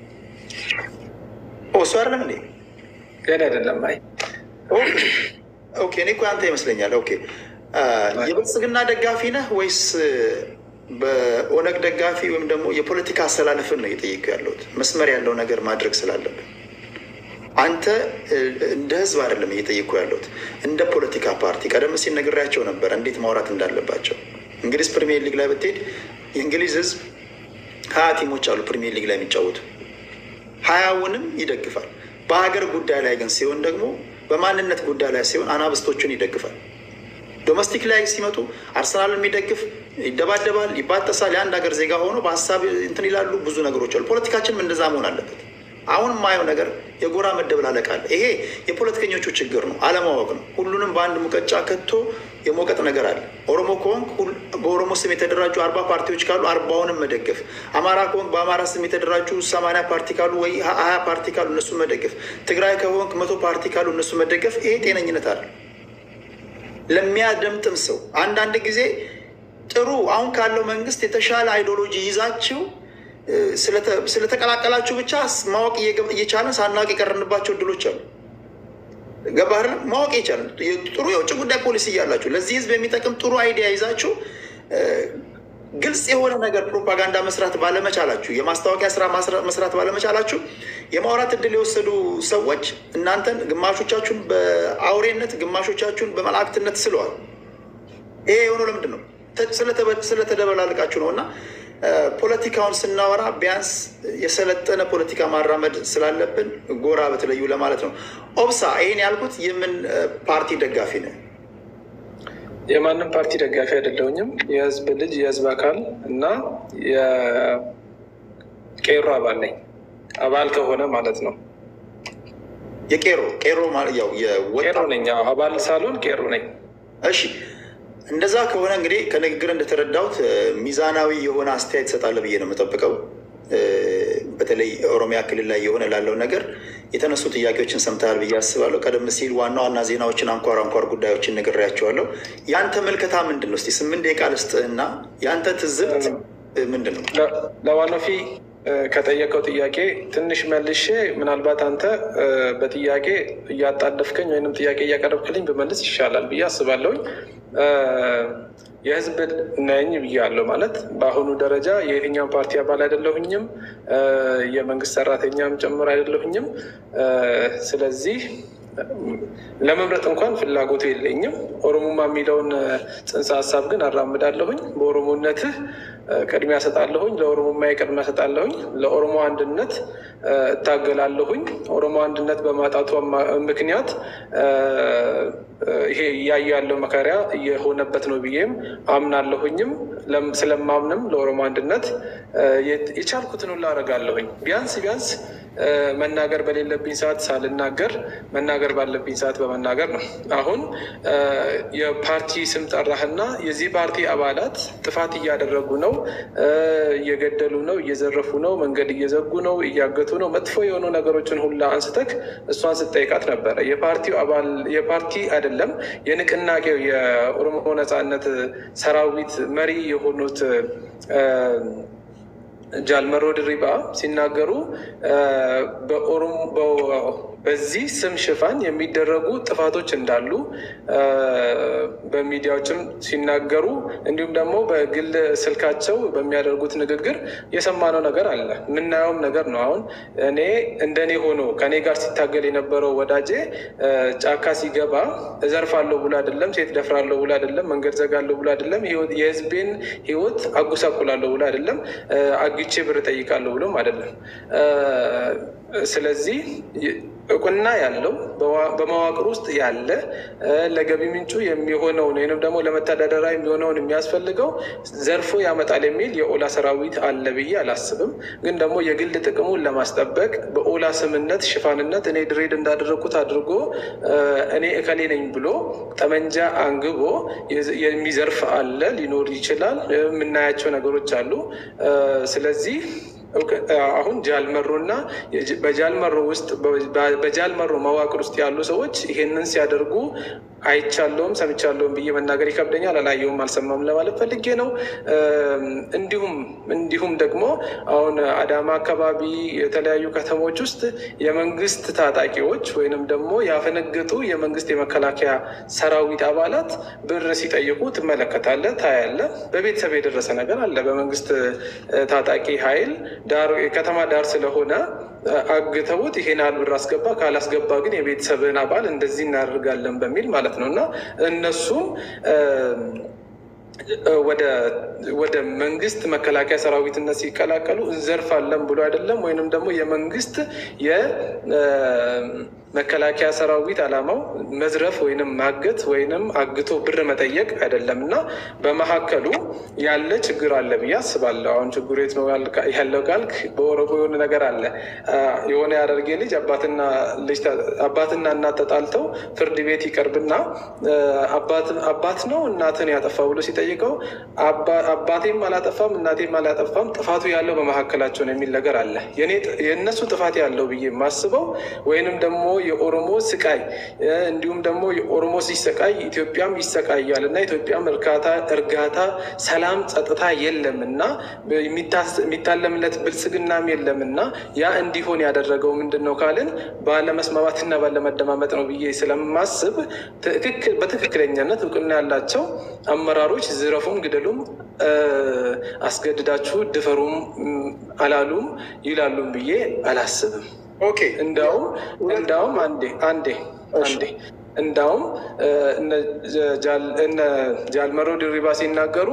እሱ አይደለም እንዴ? ገና አይደለም። አይ ኦኬ፣ እኔ እኮ ያንተ ይመስለኛል። ኦኬ፣ የብልጽግና ደጋፊ ነህ ወይስ በኦነግ ደጋፊ ወይም ደግሞ የፖለቲካ አስተላለፍን ነው እየጠየኩ ያለሁት? መስመር ያለው ነገር ማድረግ ስላለብን አንተ እንደ ህዝብ አይደለም እየጠየኩ ያለሁት፣ እንደ ፖለቲካ ፓርቲ። ቀደም ሲል ነግሬያቸው ነበር እንዴት ማውራት እንዳለባቸው። እንግሊዝ ፕሪሚየር ሊግ ላይ ብትሄድ የእንግሊዝ ህዝብ 20 ቲሞች አሉ ፕሪሚየር ሊግ ላይ የሚጫወቱ፣ 20ውንም ይደግፋል። በሀገር ጉዳይ ላይ ግን ሲሆን ደግሞ በማንነት ጉዳይ ላይ ሲሆን አናብስቶቹን ይደግፋል። ዶሜስቲክ ላይ ሲመጡ አርሰናል የሚደግፍ ይደባደባል፣ ይባጠሳል። የአንድ ሀገር ዜጋ ሆኖ በሀሳብ እንትን ይላሉ። ብዙ ነገሮች አሉ። ፖለቲካችንም እንደዛ መሆን አለበት። አሁን የማየው ነገር የጎራ መደበላለቅ አለ። ይሄ የፖለቲከኞቹ ችግር ነው፣ አለማወቅ ነው። ሁሉንም በአንድ ሙቀጫ ከቶ የሞቀጥ ነገር አለ። ኦሮሞ ከሆንክ በኦሮሞ ስም የተደራጁ 40 ፓርቲዎች ካሉ 40ውንም መደገፍ። አማራ ከሆንክ በአማራ ስም የተደራጁ 80 ፓርቲ ካሉ ወይ 20 ፓርቲ ካሉ እነሱ መደገፍ። ትግራይ ከሆንክ 100 ፓርቲ ካሉ እነሱ መደገፍ። ይሄ ጤነኝነት አለ ለሚያደምጥም ሰው። አንዳንድ ጊዜ ጥሩ አሁን ካለው መንግስት የተሻለ አይዲዮሎጂ ይዛችሁ ስለተቀላቀላችሁ ብቻ ማወቅ እየቻለን ሳናውቅ የቀረንባቸው እድሎች አሉ። ገባህ? ማወቅ የቻለን ጥሩ የውጭ ጉዳይ ፖሊሲ እያላችሁ ለዚህ ህዝብ የሚጠቅም ጥሩ አይዲያ ይዛችሁ ግልጽ የሆነ ነገር ፕሮፓጋንዳ መስራት ባለመቻላችሁ፣ የማስታወቂያ ስራ መስራት ባለመቻላችሁ የማውራት እድል የወሰዱ ሰዎች እናንተን ግማሾቻችሁን በአውሬነት ግማሾቻችሁን በመላእክትነት ስለዋል። ይሄ የሆነው ለምንድን ነው? ስለተደበላልቃችሁ ነው። እና ፖለቲካውን ስናወራ ቢያንስ የሰለጠነ ፖለቲካ ማራመድ ስላለብን ጎራ በተለዩ ለማለት ነው። ኦብሳ፣ ይህን ያልኩት የምን ፓርቲ ደጋፊ ነው? የማንም ፓርቲ ደጋፊ አይደለሁኝም። የህዝብ ልጅ የህዝብ አካል እና የቄሮ አባል ነኝ። አባል ከሆነ ማለት ነው። የቄሮ ማለት ያው ቄሮ ነኝ። አባል ሳልሆን ቄሮ ነኝ። እሺ እንደዛ ከሆነ እንግዲህ ከንግግር እንደተረዳሁት ሚዛናዊ የሆነ አስተያየት ትሰጣለህ ብዬ ነው የምጠብቀው። በተለይ ኦሮሚያ ክልል ላይ የሆነ ላለው ነገር የተነሱ ጥያቄዎችን ሰምተሃል ብዬ አስባለሁ። ቀደም ሲል ዋና ዋና ዜናዎችን፣ አንኳር ጉዳዮችን ነግሬያቸዋለሁ። ያንተ መልከታ ምንድን ነው? እስኪ 8 ደቂቃ ልስጥህና ያንተ ትዝብት ምንድን ነው? ለዋናፊ ከጠየቀው ጥያቄ ትንሽ መልሼ ምናልባት አንተ በጥያቄ እያጣደፍከኝ ወይንም ጥያቄ እያቀረብክልኝ ብመልስ ይሻላል ብዬ አስባለሁኝ። የህዝብ ነኝ ብያለሁ ማለት በአሁኑ ደረጃ የየትኛው ፓርቲ አባል አይደለሁኝም፣ የመንግስት ሰራተኛም ጭምር አይደለሁኝም። ስለዚህ ለመምረጥ እንኳን ፍላጎቱ የለኝም። ኦሮሞማ የሚለውን ጽንሰ ሀሳብ ግን አራምዳለሁኝ። በኦሮሞነትህ ቅድሚያ ሰጣለሁኝ፣ ለኦሮሞማ ቅድሚያ ሰጣለሁኝ፣ ለኦሮሞ አንድነት እታገላለሁኝ። ኦሮሞ አንድነት በማጣቷ ምክንያት ይሄ እያየ ያለው መከራ እየሆነበት ነው ብዬም አምናለሁኝም። ስለማምንም ለኦሮሞ አንድነት የቻልኩትን ሁሉ አደርጋለሁኝ። ቢያንስ መናገር በሌለብኝ ሰዓት ሳልናገር መናገር ባለብኝ ሰዓት በመናገር ነው። አሁን የፓርቲ ስም ጠራህና የዚህ ፓርቲ አባላት ጥፋት እያደረጉ ነው፣ እየገደሉ ነው፣ እየዘረፉ ነው፣ መንገድ እየዘጉ ነው፣ እያገቱ ነው፣ መጥፎ የሆኑ ነገሮችን ሁላ አንስተክ እሷን ስጠይቃት ነበረ። የፓርቲው አባል የፓርቲ አይደለም የንቅናቄው የኦሮሞ ነጻነት ሰራዊት መሪ የሆኑት ጃልመሮ ድሪባ ሲናገሩ በዚህ ስም ሽፋን የሚደረጉ ጥፋቶች እንዳሉ በሚዲያዎችም ሲናገሩ እንዲሁም ደግሞ በግል ስልካቸው በሚያደርጉት ንግግር የሰማነው ነገር አለ፣ የምናየውም ነገር ነው። አሁን እንደኔ ሆኖ ከኔ ጋር ሲታገል የነበረው ወዳጄ ጫካ ሲገባ እዘርፋለሁ ብሎ አይደለም፣ ሴት ደፍራለሁ ብሎ አይደለም፣ መንገድ ዘጋለሁ ብሎ አይደለም፣ የህዝቤን ህይወት አጉሳቁላለሁ ብሎ አይደለም፣ አግቼ ብር ጠይቃለሁ ብሎም አይደለም። ስለዚህ እውቅና ያለው በመዋቅር ውስጥ ያለ ለገቢ ምንጩ የሚሆነውን ወይም ደግሞ ለመተዳደሪያ የሚሆነውን የሚያስፈልገው ዘርፎ ያመጣል የሚል የኦላ ሰራዊት አለ ብዬ አላስብም። ግን ደግሞ የግል ጥቅሙን ለማስጠበቅ በኦላ ስምነት ሽፋንነት እኔ ድሬድ እንዳደረግኩት አድርጎ እኔ እከሌ ነኝ ብሎ ጠመንጃ አንግቦ የሚዘርፍ አለ፣ ሊኖር ይችላል። የምናያቸው ነገሮች አሉ። ስለዚህ አሁን ጃልመሮ እና በጃልመሮ ውስጥ በጃልመሮ መዋቅር ውስጥ ያሉ ሰዎች ይሄንን ሲያደርጉ አይቻለውም ሰምቻለውም ብዬ መናገር ይከብደኛል። አላየውም አልሰማም ለማለት ፈልጌ ነው። እንዲሁም ደግሞ አሁን አዳማ አካባቢ የተለያዩ ከተሞች ውስጥ የመንግስት ታጣቂዎች ወይንም ደግሞ ያፈነገጡ የመንግስት የመከላከያ ሰራዊት አባላት ብር ሲጠይቁ ትመለከታለህ፣ ታያለህ። በቤተሰብ የደረሰ ነገር አለ። በመንግስት ታጣቂ ኃይል ከተማ ዳር ስለሆነ አግተውት ይሄን ያህል ብር አስገባ፣ ካላስገባ ግን የቤተሰብን አባል እንደዚህ እናደርጋለን በሚል ማለት ነው። እና እነሱም ወደ መንግስት መከላከያ ሰራዊትነት ሲቀላቀሉ እንዘርፋለን ብሎ አይደለም፣ ወይንም ደግሞ የመንግስት መከላከያ ሰራዊት ዓላማው መዝረፍ ወይንም ማገት ወይንም አግቶ ብር መጠየቅ አይደለም። እና በመካከሉ ያለ ችግር አለ ብዬ አስባለሁ። አሁን ችግሩ የት ነው ያለው ካልክ በኦሮሞ የሆነ ነገር አለ። የሆነ ያደርጌ ልጅ አባትና እናት ተጣልተው ፍርድ ቤት ይቀርብና አባት ነው እናትን ያጠፋ ብሎ ሲጠይቀው አባቴም አላጠፋም እናቴም አላጠፋም ጥፋቱ ያለው በመካከላቸው ነው የሚል ነገር አለ። የእነሱ ጥፋት ያለው ብዬ የማስበው ወይንም ደግሞ የኦሮሞ ስቃይ እንዲሁም ደግሞ የኦሮሞ ሲሰቃይ ኢትዮጵያም ይሰቃያል እና ኢትዮጵያም እርጋታ፣ ሰላም፣ ጸጥታ የለም እና የሚታለምለት ብልጽግናም የለም እና ያ እንዲሆን ያደረገው ምንድን ነው ካልን ባለመስማማትና ባለመደማመጥ ነው ብዬ ስለማስብ በትክክለኛነት እውቅና ያላቸው አመራሮች ዝረፉም፣ ግደሉም፣ አስገድዳችሁ ድፈሩም አላሉም ይላሉም ብዬ አላስብም። እንዳውም አንዴ እንዳውም እነ ጃልመሮ ድሪባ ሲናገሩ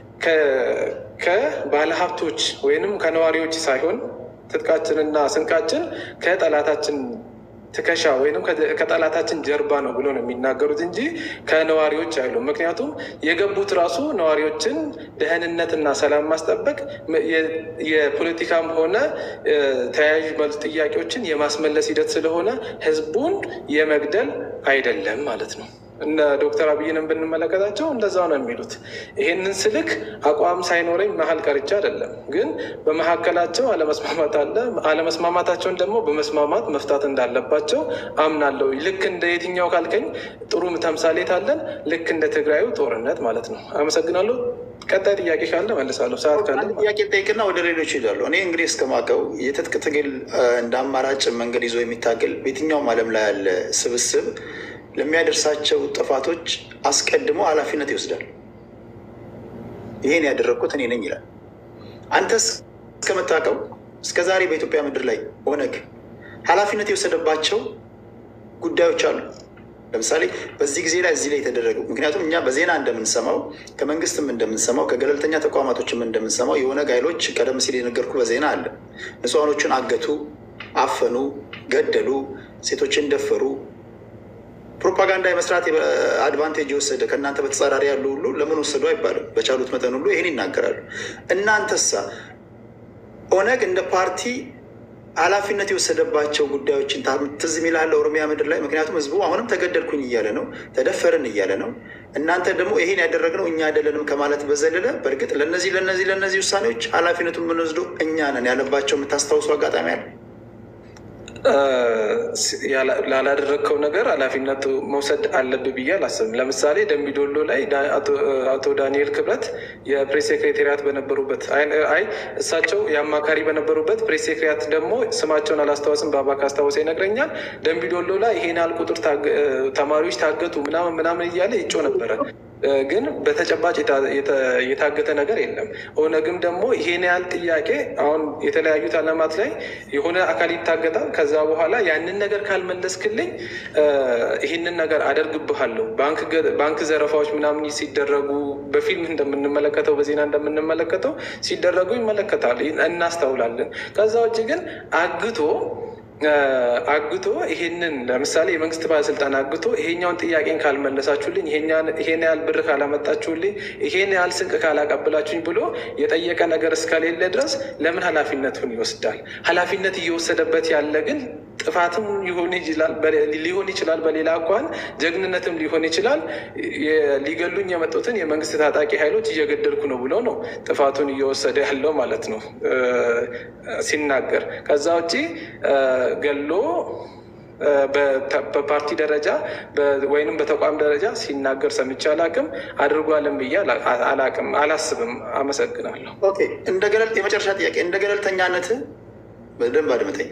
ከባለሀብቶች ወይንም ከነዋሪዎች ሳይሆን ትጥቃችንና ስንቃችን ከጠላታችን ትከሻ ወይም ከጠላታችን ጀርባ ነው ብሎ ነው የሚናገሩት እንጂ ከነዋሪዎች አይሉ። ምክንያቱም የገቡት ራሱ ነዋሪዎችን ደህንነትና ሰላም ማስጠበቅ የፖለቲካም ሆነ ተያያዥ መልስ ጥያቄዎችን የማስመለስ ሂደት ስለሆነ ህዝቡን የመግደል አይደለም ማለት ነው። እነ ዶክተር አብይንም ብንመለከታቸው እንደዛው ነው የሚሉት። ይሄንን ስልክ አቋም ሳይኖረኝ መሀል ቀርቻ አይደለም፣ ግን በመካከላቸው አለመስማማት አለ። አለመስማማታቸውን ደግሞ በመስማማት መፍታት እንዳለባቸው አምናለሁ። ልክ እንደ የትኛው ካልከኝ ጥሩ ተምሳሌት አለን። ልክ እንደ ትግራዩ ጦርነት ማለት ነው። አመሰግናለሁ። ቀጣይ ጥያቄ ካለ መልሳለሁ። ሰዓት ካለ ጥያቄ ጠይቅና ወደ ሌሎች ይሄዳሉ። እኔ እንግዲህ እስከማውቀው የትጥቅ ትግል እንደ አማራጭ መንገድ ይዞ የሚታገል በየትኛውም ዓለም ላይ ያለ ስብስብ ለሚያደርሳቸው ጥፋቶች አስቀድሞ ኃላፊነት ይወስዳል። ይሄን ያደረግኩት እኔ ነኝ ይላል። አንተስ እስከምታውቀው እስከዛሬ በኢትዮጵያ ምድር ላይ ኦነግ ኃላፊነት የወሰደባቸው ጉዳዮች አሉ? ለምሳሌ በዚህ ጊዜ ላይ እዚህ ላይ የተደረገው ምክንያቱም እኛ በዜና እንደምንሰማው ከመንግስትም እንደምንሰማው ከገለልተኛ ተቋማቶችም እንደምንሰማው የኦነግ ኃይሎች ቀደም ሲል የነገርኩ በዜና አለ ንጹሃኖችን አገቱ፣ አፈኑ፣ ገደሉ፣ ሴቶችን ደፈሩ። ፕሮፓጋንዳ የመስራት አድቫንቴጅ የወሰደ ከእናንተ በተጻራሪ ያሉ ሁሉ ለምን ወሰዱ አይባልም። በቻሉት መጠን ሁሉ ይህን ይናገራሉ። እናንተሳ ኦነግ እንደ ፓርቲ ኃላፊነት የወሰደባቸው ጉዳዮችን ትዝ የሚልህ ኦሮሚያ ምድር ላይ? ምክንያቱም ህዝቡ አሁንም ተገደልኩኝ እያለ ነው፣ ተደፈርን እያለ ነው። እናንተ ደግሞ ይሄን ያደረግነው እኛ አይደለንም ከማለት በዘለለ በእርግጥ ለነዚህ ውሳኔዎች ኃላፊነቱን የምንወስደው እኛ ነን ያለባቸው የምታስታውሱ አጋጣሚ አለ? ላላደረግከው ነገር ኃላፊነቱ መውሰድ አለብህ ብዬ አላስብም። ለምሳሌ ደምቢዶሎ ላይ አቶ ዳንኤል ክብረት የፕሬስ ሴክሬታሪያት በነበሩበት እሳቸው የአማካሪ በነበሩበት ፕሬስ ሴክሬታሪያት ደግሞ ስማቸውን አላስታወስም፣ በአባ ካስታወሰ ይነግረኛል። ደምቢዶሎ ላይ ይሄን ያህል ቁጥር ተማሪዎች ታገቱ ምናምን እያለ ይጮህ ነበረ። ግን በተጨባጭ የታገተ ነገር የለም። ኦነግም ደግሞ ይሄን ያህል ጥያቄ አሁን የተለያዩት ዓለማት ላይ የሆነ አካል ይታገታል። ከዛ በኋላ ያንን ነገር ካልመለስክልኝ ይህንን ነገር አደርግብሃለሁ። ባንክ ዘረፋዎች ምናምን ሲደረጉ በፊልም እንደምንመለከተው በዜና እንደምንመለከተው ሲደረጉ ይመለከታል፣ እናስተውላለን። ከዛ ውጭ ግን አግቶ ይሄንን ለምሳሌ የመንግስት ባለስልጣን አግቶ ይሄኛውን ጥያቄን ካልመለሳችሁልኝ፣ ይሄን ያህል ብር ካላመጣችሁልኝ፣ ይሄን ያህል ስንቅ ካላቀብላችሁኝ ብሎ የጠየቀ ነገር እስከሌለ ድረስ ለምን ኃላፊነቱን ይወስዳል? ኃላፊነት እየወሰደበት ያለ ግን ጥፋትም ሊሆን ይችላል፣ በሌላ እንኳን ጀግንነትም ሊሆን ይችላል። ሊገሉኝ የመጡትን የመንግስት ታጣቂ ኃይሎች እየገደልኩ ነው ብሎ ነው ጥፋቱን እየወሰደ ያለው ማለት ነው ሲናገር። ከዛ ውጭ ገሎ በፓርቲ ደረጃ ወይንም በተቋም ደረጃ ሲናገር ሰምቼ አላቅም፣ አድርጓልም ብዬ አላስብም። አመሰግናለሁ። ኦኬ፣ የመጨረሻ ጥያቄ እንደ ገለልተኛነት በደንብ አድምጠኝ።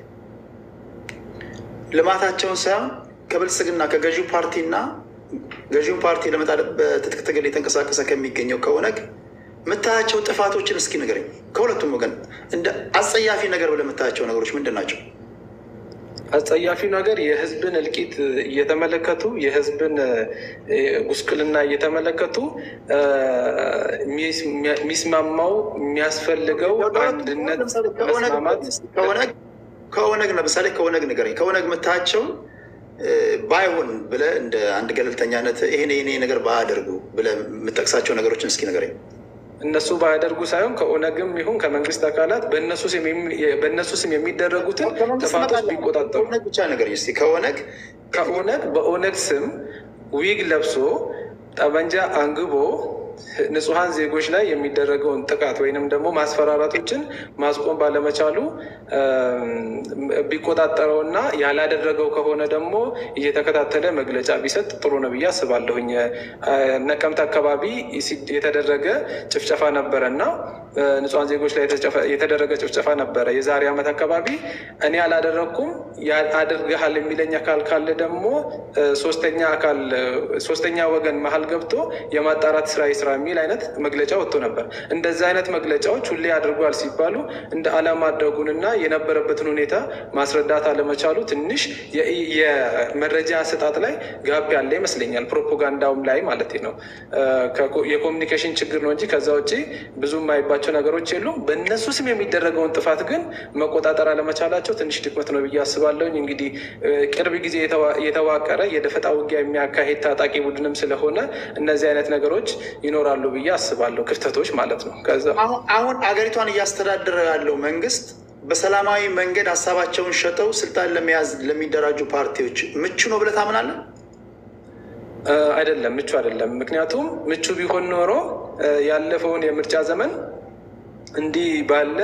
ልማታቸውን ሳይሆን ከብልጽግና ከገዢው ፓርቲና ገዢውን ፓርቲ ለመጣል በትጥቅ ትግል የተንቀሳቀሰ ከሚገኘው ከኦነግ የምታያቸው ጥፋቶችን እስኪ ንገረኝ። ከሁለቱም ወገን እንደ አጸያፊ ነገር ብለህ የምታያቸው ነገሮች ምንድን ናቸው? አጸያፊ ነገር የህዝብን እልቂት እየተመለከቱ የህዝብን ጉስቁልና እየተመለከቱ የሚስማማው የሚያስፈልገው አንድነት መስማማት ከኦነግ ለምሳሌ ከኦነግ ንገረኝ። ከኦነግ የምታያቸው ባይሆን ብለህ እንደ አንድ ገለልተኛነት ይሄኔ ነገር ባያደርጉ ብለህ የምጠቅሳቸው ነገሮችን እስኪ ንገረኝ። እነሱ ባያደርጉ ሳይሆን ከኦነግም ይሁን ከመንግስት አካላት በእነሱ ስም የሚደረጉትን ጥፋቶች ቢቆጣጠሩ ብቻ ነገር ስ ከኦነግ በኦነግ ስም ዊግ ለብሶ ጠመንጃ አንግቦ ንጹሐን ዜጎች ላይ የሚደረገውን ጥቃት ወይንም ደግሞ ማስፈራራቶችን ማስቆም ባለመቻሉ ቢቆጣጠረውና ያላደረገው ከሆነ ደግሞ እየተከታተለ መግለጫ ቢሰጥ ጥሩ ነው ብዬ አስባለሁኝ። ነቀምት አካባቢ የተደረገ ጭፍጨፋ ነበረ እና ንጹሐን ዜጎች ላይ የተደረገ ጭፍጨፋ ነበረ የዛሬ ዓመት አካባቢ። እኔ አላደረግኩም አድርገሃል የሚለኝ አካል ካለ ደግሞ ሶስተኛ ወገን መሀል ገብቶ የማጣራት ስራ ይስራ የሚል አይነት መግለጫ ወጥቶ ነበር። እንደዚህ አይነት መግለጫዎች ሁሌ አድርጓል ሲባሉ እንደ አለማድረጉንና የነበረበትን ሁኔታ ማስረዳት አለመቻሉ ትንሽ የመረጃ አሰጣጥ ላይ ጋብ ያለ ይመስለኛል። ፕሮፓጋንዳውም ላይ ማለት ነው። የኮሚኒኬሽን ችግር ነው እንጂ ከዛ ውጭ ብዙ የማይባቸው ነገሮች የሉም። በእነሱ ስም የሚደረገውን ጥፋት ግን መቆጣጠር አለመቻላቸው ትንሽ ድክመት ነው ብዬ አስባለሁኝ። እንግዲህ ቅርብ ጊዜ የተዋቀረ የደፈጣ ውጊያ የሚያካሄድ ታጣቂ ቡድንም ስለሆነ እነዚህ አይነት ነገሮች ይኖራሉ ብዬ አስባለሁ። ክፍተቶች ማለት ነው። ከዛ አሁን አገሪቷን እያስተዳደረ ያለው መንግስት በሰላማዊ መንገድ ሀሳባቸውን ሸጠው ስልጣን ለመያዝ ለሚደራጁ ፓርቲዎች ምቹ ነው ብለህ ታምናለህ? አይደለም ምቹ አይደለም። ምክንያቱም ምቹ ቢሆን ኖሮ ያለፈውን የምርጫ ዘመን እንዲህ ባለ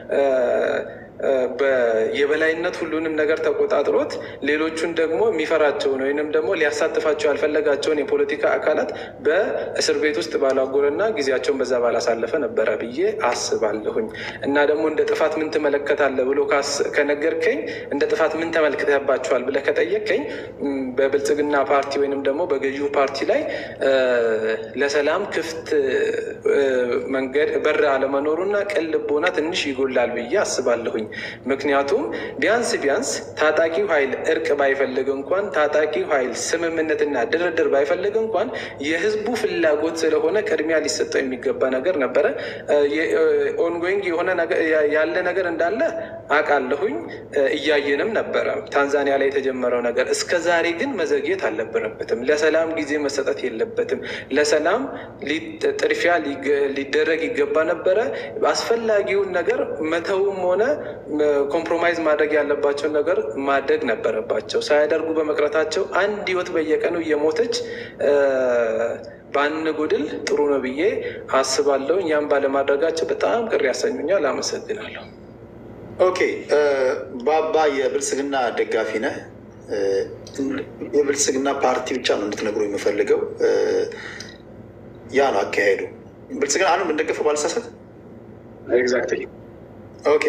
የበላይነት ሁሉንም ነገር ተቆጣጥሮት ሌሎቹን ደግሞ የሚፈራቸውን ወይንም ደግሞ ሊያሳትፋቸው ያልፈለጋቸውን የፖለቲካ አካላት በእስር ቤት ውስጥ ባላጎረና ጊዜያቸውን በዛ ባላሳለፈ ነበረ ብዬ አስባለሁኝ። እና ደግሞ እንደ ጥፋት ምን ትመለከታለህ ብሎ ከነገርከኝ እንደ ጥፋት ምን ተመልክተባቸዋል ብለህ ከጠየቀኝ በብልጽግና ፓርቲ ወይንም ደግሞ በገዢው ፓርቲ ላይ ለሰላም ክፍት መንገድ በር አለመኖሩና ቅን ልቦና ትንሽ ይጎላል ብዬ አስባለሁኝ። ምክንያቱም ቢያንስ ታጣቂው ኃይል እርቅ ባይፈልግ እንኳን ታጣቂው ኃይል ስምምነትና ድርድር ባይፈልግ እንኳን የህዝቡ ፍላጎት ስለሆነ ቅድሚያ ሊሰጠው የሚገባ ነገር ነበረ። ኦንጎይንግ የሆነ ያለ ነገር እንዳለ አውቃለሁኝ፣ እያየንም ነበረ። ታንዛኒያ ላይ የተጀመረው ነገር እስከ ዛሬ ግን መዘግየት አልነበረበትም። ለሰላም ጊዜ መሰጠት የለበትም። ለሰላም ጥድፊያ ሊደረግ ይገባ ነበረ። አስፈላጊውን ነገር መተውም ሆነ ኮምፕሮማይዝ ማድረግ ያለባቸውን ነገር ማድረግ ነበረባቸው። ሳያደርጉ በመቅረታቸው አንድ ህይወት በየቀኑ እየሞተች ባንጎድል ጥሩ ነው ብዬ አስባለሁ። እኛም ባለማድረጋቸው በጣም ቅር ያሰኙኛል። አመሰግናለሁ። ኦኬ ባባ የብልጽግና ደጋፊ ነህ? የብልጽግና ፓርቲ ብቻ ነው እንድትነግሩ የምፈልገው። ያ ነው አካሄዱ። ብልጽግና አሁንም እንደገፈ ባልሳሳት። ኤግዛክትሊ። ኦኬ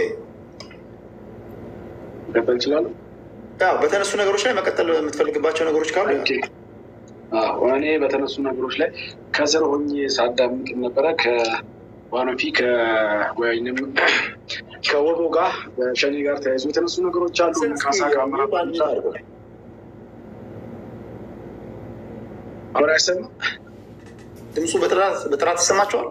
ገባ ይችላል። ያው በተነሱ ነገሮች ላይ መቀጠል የምትፈልግባቸው ነገሮች ካሉ እኔ በተነሱ ነገሮች ላይ ከስር ሆኜ ሳዳምጥ ነበረ። ከዋኖፊ ከወይንም ከወቦ ጋር በሸኔ ጋር ተያይዞ የተነሱ ነገሮች አሉ። ካሳ ካመራ አብራሰም ድምፁ በጥራት ተሰማቸዋል።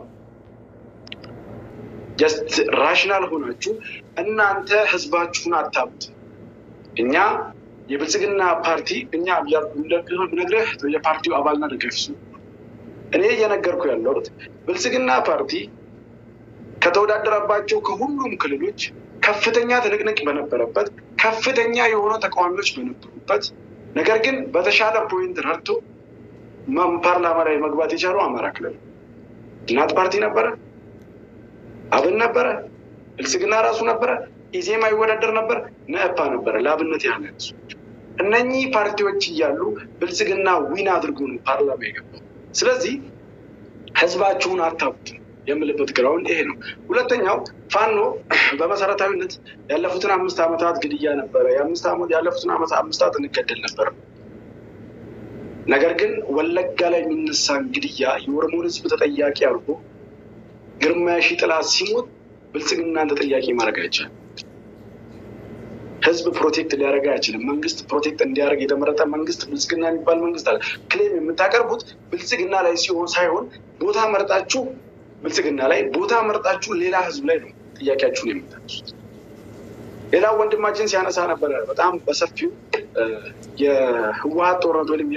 ጀስት ራሽናል ሆናችሁ እናንተ ህዝባችሁን አታቡት። እኛ የብልጽግና ፓርቲ እኛ ብነግርህ የፓርቲው አባልና ደጋፊ እኔ እየነገርኩ ያለሁት ብልጽግና ፓርቲ ከተወዳደረባቸው ከሁሉም ክልሎች ከፍተኛ ትንቅንቅ በነበረበት ከፍተኛ የሆነ ተቃዋሚዎች በነበሩበት ነገር ግን በተሻለ ፖይንት ረድቶ ፓርላማ ላይ መግባት የቻለው አማራ ክልል እናት ፓርቲ ነበረ፣ አብን ነበረ፣ ብልጽግና ራሱ ነበረ፣ ኢዜማ ይወዳደር ነበር፣ ነእፓ ነበረ። ለአብነት ያለ እነኚህ ፓርቲዎች እያሉ ብልጽግና ዊን አድርጎ ነው ፓርላማ የገባው። ስለዚህ ህዝባችሁን አታቡት የምልበት ግራውንድ ይሄ ነው። ሁለተኛው ፋኖ በመሰረታዊነት ያለፉትን 5 ዓመታት ግድያ ነበረ። ያለፉትን 5 ዓመታት እንገደል ነበር። ነገር ግን ወለጋ ላይ የሚነሳ ግድያ የኦሮሞን ህዝብ ተጠያቂ አድርጎ ግርማ ሽጥላ ሲሞት ብልጽግናን ተጠያቂ ማድረግ አይቻልም። ህዝብ ፕሮቴክት ሊያደርግ አይችልም። መንግስት ፕሮቴክት እንዲያደርግ የተመረጠ መንግስት ብልጽግና የሚባል መንግስት አለ። ክሌም የምታቀርቡት ብልጽግና ላይ ሳይሆን ቦታ መርጣችሁ ብልጽግና ላይ ቦታ መርጣችሁ ሌላ ህዝብ ላይ ነው ጥያቄያችሁን የምታነሱት። ሌላ ወንድማችን ሲያነሳ ነበረ በጣም በሰፊው የህወሓት ጦርነት ወይም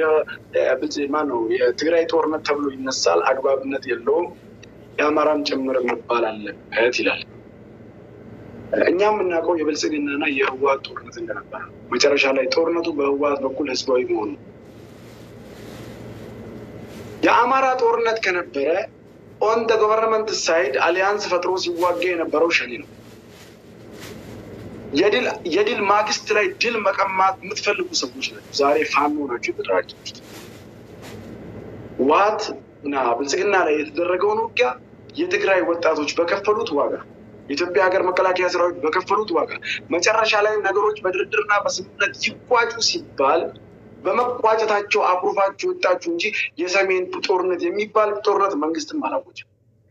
የትግራይ ጦርነት ተብሎ ይነሳል። አግባብነት የለውም። የአማራም ጭምር መባል አለበት ይላል። እኛም የምናውቀው የብልጽግናና የህወሓት ጦርነት እንደነበረ መጨረሻ ላይ ጦርነቱ በህወሓት በኩል ህዝባዊ መሆኑ የአማራ ጦርነት ከነበረ ኦን ደ ገቨርንመንት ሳይድ አሊያንስ ፈጥሮ ሲዋጋ የነበረው ሸኔ ነው። የድል ማግስት ላይ ድል መቀማት የምትፈልጉ ሰዎች ናቸው ዛሬ ፋኖ ናቸው የተደራጃችሁት። ህወሓት እና ብልጽግና ላይ የተደረገውን ውጊያ የትግራይ ወጣቶች በከፈሉት ዋጋ፣ የኢትዮጵያ ሀገር መከላከያ ሰራዊት በከፈሉት ዋጋ መጨረሻ ላይ ነገሮች በድርድርና በስምምነት ይቋጩ ሲባል በመቋጨታቸው አኩርፋችሁ ወጣችሁ እንጂ የሰሜን ጦርነት የሚባል ጦርነት መንግስትም አላወጀም።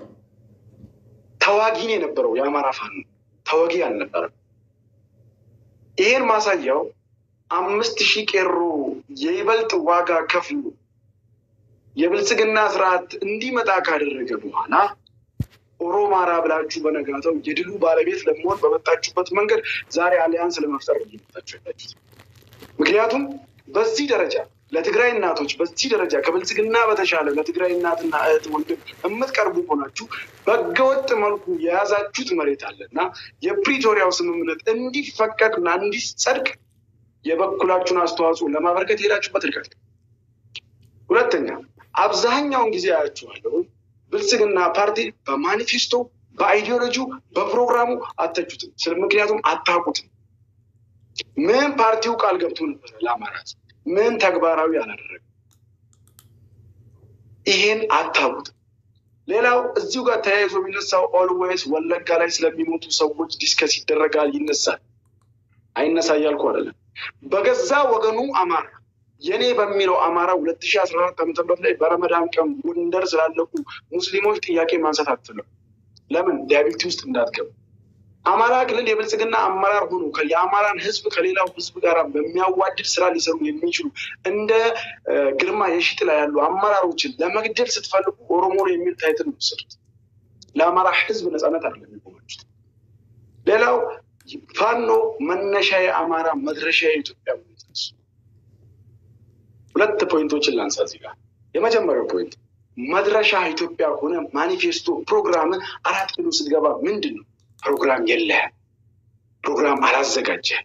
ተዋጊ ነው የነበረው የአማራ ፋኖ፣ ተዋጊ አልነበረም። ይሄን ማሳያው 5000 ቄሮ የይበልጥ ዋጋ ከፍሎ የብልጽግና ስርዓት እንዲመጣ ካደረገ በኋላ ኦሮማራ ብላችሁ በነጋታው የድሉ ባለቤት ለመሆን በመጣችሁበት መንገድ ዛሬ አሊያንስ ለመፍጠር እየመጣችሁ ያላችሁት። ምክንያቱም በዚህ ደረጃ ለትግራይ እናቶች በዚህ ደረጃ ከብልጽግና በተሻለ ለትግራይ እናትና እህት ወንድም የምትቀርቡ ሆናችሁ በህገወጥ መልኩ የያዛችሁት መሬት አለና የፕሪቶሪያው ስምምነት እንዲፈቀድና እንዲጸድቅ የበኩላችሁን አስተዋጽኦ ለማበርከት ሄዳችሁበት ርቀት ሁለተኛ አብዛኛውን ጊዜ ያያችኋለሁ ብልጽግና ፓርቲ በማኒፌስቶ በአይዲዮሎጂው በፕሮግራሙ አተቹትም። ምክንያቱም አታውቁትም። ምን ፓርቲው ቃል ገብቶ ነበር ለአማራ ምን ተግባራዊ አላደረገም? ይሄን አታውቁትም። ሌላው እዚሁ ጋር ተያይዞ የሚነሳው ኦልዌይስ ወለጋ ላይ ስለሚሞቱ ሰዎች ዲስከስ ይደረጋል፣ ይነሳል። አይነሳ እያልኩ አይደለም። በገዛ ወገኑ አማራ የኔ በሚለው አማራ 2014 ዓ.ም ላይ በረመዳን ቀን ጎንደር ስላለቁ ሙስሊሞች ጥያቄ ማንሳት አትችልም። ለምን? ዲያቤቲ ውስጥ እንዳትገቡ። አማራ ክልል የብልጽግና አመራር ሆኖ የአማራን ህዝብ ከሌላው ህዝብ ጋር በሚያዋድድ ስራ ሊሰሩ የሚችሉ እንደ ግርማ የሺጥላ ያሉ አመራሮችን ለመግደል ስትፈልጉ ኦሮሞ የሚል ታይትል ወሰዱት። ለአማራ ህዝብ ነፃነት አይደለም የሚቆማችሁት። ሌላው ፋኖ መነሻዬ አማራ መድረሻዬ ኢትዮጵያ ነው። ሁለት ፖይንቶችን ላንሳ እዚህ ጋር። የመጀመሪያው ፖይንት መድረሻ ኢትዮጵያ ሆነ ማኒፌስቶ ፕሮግራም 4 ኪሎ ስትገባ ምንድን ነው? ፕሮግራም የለህም። ፕሮግራም አላዘጋጀህም።